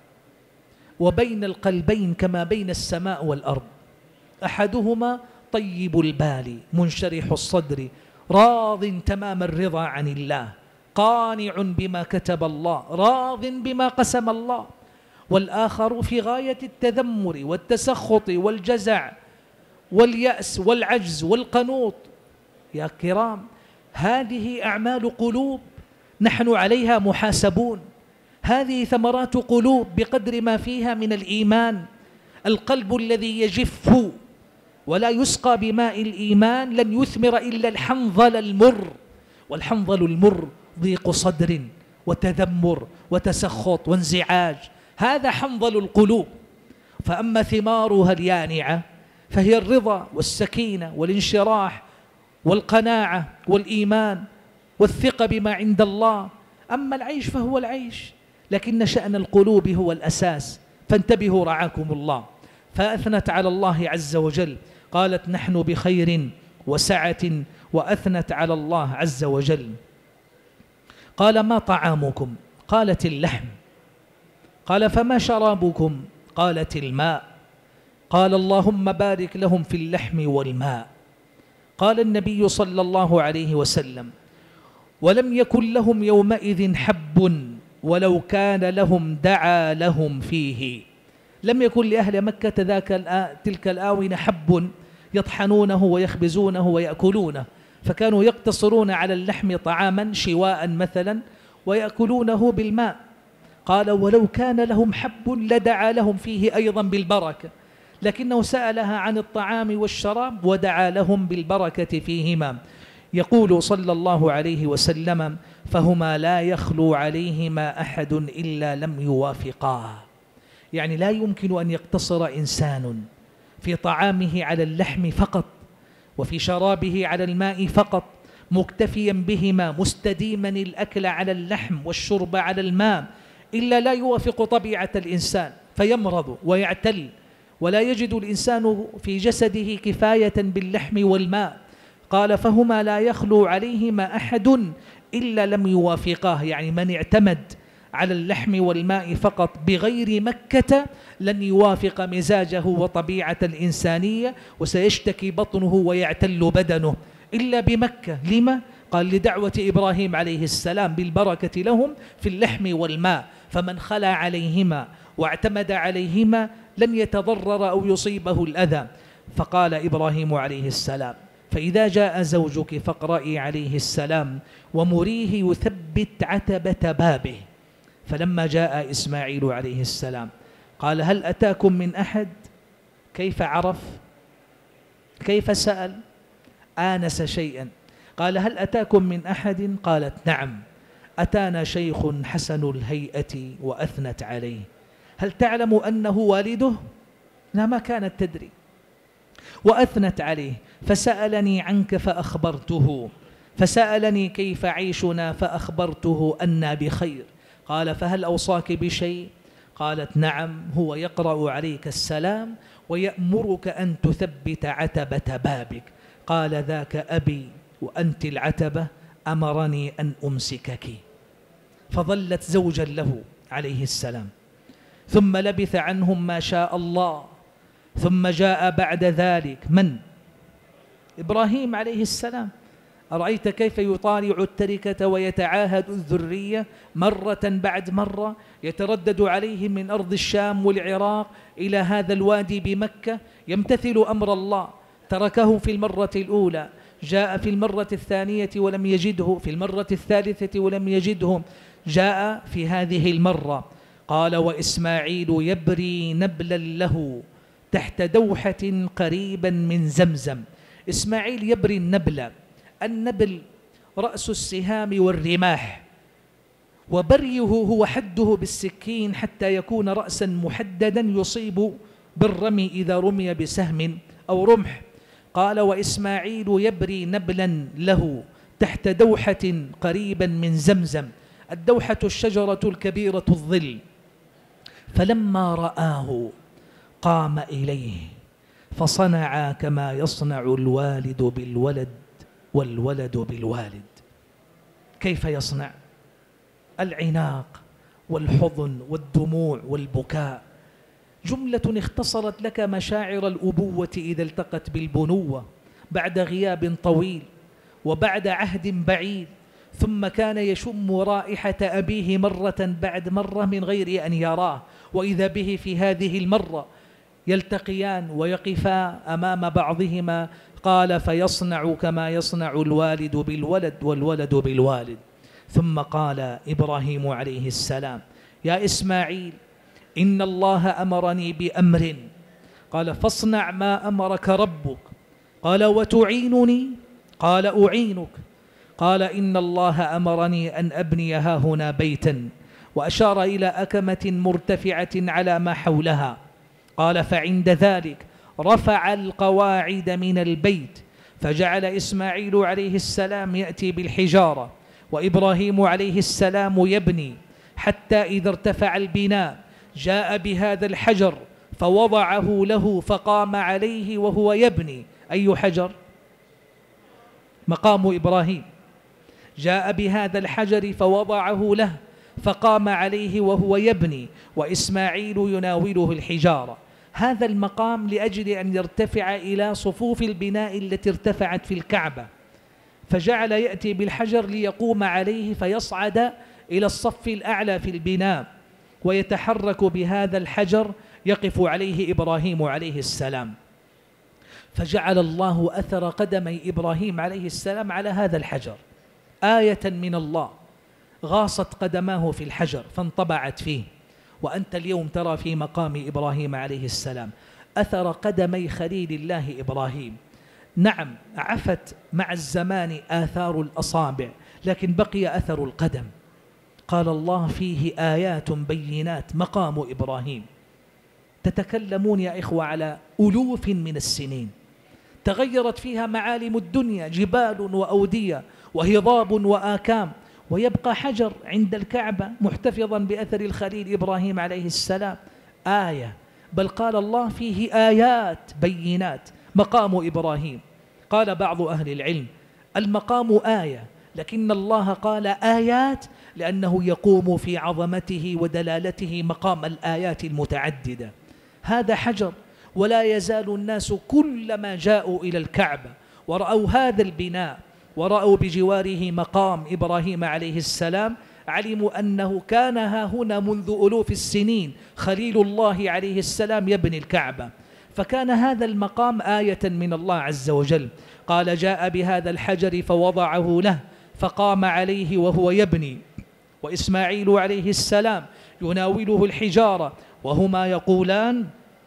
وبين القلبين كما بين السماء والأرض. أحدهما طيب البال منشرح الصدر، راض تمام الرضا عن الله، قانع بما كتب الله، راض بما قسم الله. والآخر في غاية التذمر والتسخط والجزع واليأس والعجز والقنوط. يا كرام، هذه أعمال قلوب نحن عليها محاسبون. هذه ثمرات قلوب بقدر ما فيها من الإيمان. القلب الذي يجف ولا يسقى بماء الإيمان لن يثمر إلا الحنظل المر، والحنظل المر ضيق صدر وتذمر وتسخط وانزعاج. هذا حنظل القلوب. فأما ثمارها اليانعة فهي الرضا والسكينة والانشراح والقناعة والإيمان والثقة بما عند الله. أما العيش فهو العيش، لكن شأن القلوب هو الأساس. فانتبهوا رعاكم الله. فأثنت على الله عز وجل، قالت نحن بخير وسعة، وأثنت على الله عز وجل. قال ما طعامكم؟ قالت اللحم. قال فما شرابكم؟ قالت الماء. قال اللهم بارك لهم في اللحم والماء. قال النبي صلى الله عليه وسلم ولم يكن لهم يومئذ حب، ولو كان لهم دعا لهم فيه. لم يكن لأهل مكة تلك الآونة حب يطحنونه ويخبزونه ويأكلونه، فكانوا يقتصرون على اللحم طعاما شواء مثلا ويأكلونه بالماء. قال ولو كان لهم حب لدعا لهم فيه أيضا بالبركة، لكنه سألها عن الطعام والشراب ودعا لهم بالبركة فيهما. يقول صلى الله عليه وسلم فهما لا يخلو عليهما أحد إلا لم يوافقاه. يعني لا يمكن أن يقتصر إنسان في طعامه على اللحم فقط وفي شرابه على الماء فقط، مكتفيا بهما مستديما الأكل على اللحم والشرب على الماء، إلا لا يوافق طبيعة الإنسان فيمرض ويعتل، ولا يجد الإنسان في جسده كفاية باللحم والماء. قال فهما لا يخلو عليهما أحد إلا لم يوافقاه، يعني من اعتمد على اللحم والماء فقط بغير مكة لن يوافق مزاجه وطبيعة الإنسانية، وسيشتكي بطنه ويعتل بدنه، إلا بمكة. لما؟ قال لدعوة إبراهيم عليه السلام بالبركة لهم في اللحم والماء، فمن خلى عليهما واعتمد عليهما لن يتضرر أو يصيبه الأذى. فقال إبراهيم عليه السلام فإذا جاء زوجك فاقرئي عليه السلام ومريه يثبت عتبة بابه. فلما جاء إسماعيل عليه السلام قال هل أتاكم من أحد؟ كيف عرف؟ كيف سأل؟ آنس شيئا. قال هل أتاكم من أحد؟ قالت نعم، أتانا شيخ حسن الهيئة وأثنت عليه. هل تعلم أنه والده؟ لا، ما كانت تدري. وأثنت عليه. فسألني عنك فأخبرته، فسألني كيف عيشنا فأخبرته أنا بخير. قال فهل أوصاك بشيء؟ قالت نعم، هو يقرأ عليك السلام ويأمرك أن تثبت عتبة بابك. قال ذاك أبي وأنت العتبة، أمرني أن أمسكك. فظلت زوجا له عليه السلام. ثم لبث عنهم ما شاء الله ثم جاء بعد ذلك من؟ إبراهيم عليه السلام. أرأيت كيف يطالع التركة ويتعاهد الذرية مرة بعد مرة، يتردد عليهم من أرض الشام والعراق إلى هذا الوادي بمكة، يمتثل أمر الله. تركه في المرة الأولى، جاء في المرة الثانية ولم يجده، في المرة الثالثة ولم يجده، جاء في هذه المرة. قال: وإسماعيل يبري نبلا له تحت دوحة قريبا من زمزم. إسماعيل يبري النبل رأس السهام والرماح، وبريه هو حده بالسكين حتى يكون رأسا محددا يصيب بالرمي إذا رمي بسهم أو رمح. قال: وإسماعيل يبري نبلا له تحت دوحة قريبا من زمزم. الدوحة الشجرة الكبيرة الظل. فلما رآه قام إليه فصنع كما يصنع الوالد بالولد والولد بالوالد. كيف يصنع؟ العناق والحضن والدموع والبكاء. جملة اختصرت لك مشاعر الأبوة إذا التقت بالبنوة بعد غياب طويل وبعد عهد بعيد. ثم كان يشم رائحة أبيه مرة بعد مرة من غير أن يراه، وإذا به في هذه المرة يلتقيان ويقفا أمام بعضهما. قال: فيصنع كما يصنع الوالد بالولد والولد بالوالد. ثم قال إبراهيم عليه السلام: يا إسماعيل، إن الله أمرني بأمر. قال: فاصنع ما أمرك ربك. قال: وتعينني؟ قال: أعينك. قال: إن الله أمرني أن أبني هاهنا بيتا، وأشار إلى أكمة مرتفعة على ما حولها. قال: فعند ذلك رفع القواعد من البيت، فجعل إسماعيل عليه السلام يأتي بالحجارة، وإبراهيم عليه السلام يبني، حتى إذا ارتفع البناء جاء بهذا الحجر فوضعه له فقام عليه وهو يبني. أي حجر؟ مقام إبراهيم. جاء بهذا الحجر فوضعه له فقام عليه وهو يبني، وإسماعيل يناوله الحجارة. هذا المقام لأجل أن يرتفع إلى صفوف البناء التي ارتفعت في الكعبة، فجعل يأتي بالحجر ليقوم عليه فيصعد إلى الصف الأعلى في البناء، ويتحرك بهذا الحجر يقف عليه إبراهيم عليه السلام. فجعل الله أثر قدمي إبراهيم عليه السلام على هذا الحجر آية من الله، غاصت قدماه في الحجر فانطبعت فيه. وأنت اليوم ترى في مقام إبراهيم عليه السلام أثر قدمي خليل الله إبراهيم. نعم، عفت مع الزمان آثار الأصابع، لكن بقي أثر القدم. قال الله فيه آيات بينات مقام إبراهيم. تتكلمون يا إخوة على ألوف من السنين تغيرت فيها معالم الدنيا، جبال وأودية وهضاب وآكام، ويبقى حجر عند الكعبة محتفظا بأثر الخليل إبراهيم عليه السلام. آية، بل قال الله فيه آيات بينات مقام إبراهيم. قال بعض أهل العلم المقام آية، لكن الله قال آيات لأنه يقوم في عظمته ودلالته مقام الآيات المتعددة. هذا حجر، ولا يزال الناس كلما جاءوا إلى الكعبة ورأوا هذا البناء ورأوا بجواره مقام إبراهيم عليه السلام علموا أنه كان ها هنا منذ ألوف السنين خليل الله عليه السلام يبني الكعبة. فكان هذا المقام آية من الله عز وجل. قال: جاء بهذا الحجر فوضعه له فقام عليه وهو يبني، وإسماعيل عليه السلام يناوله الحجارة، وهما يقولان: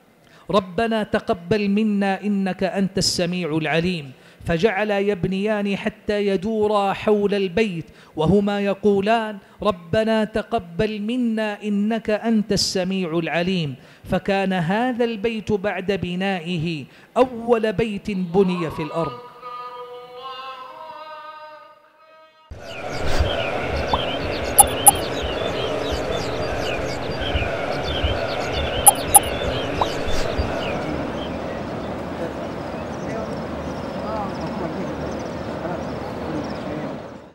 ربنا تقبل منا إنك أنت السميع العليم. فجعل يبنيان حتى يدورا حول البيت وهما يقولان: ربنا تقبل منا إنك أنت السميع العليم. فكان هذا البيت بعد بنائه أول بيت بني في الأرض.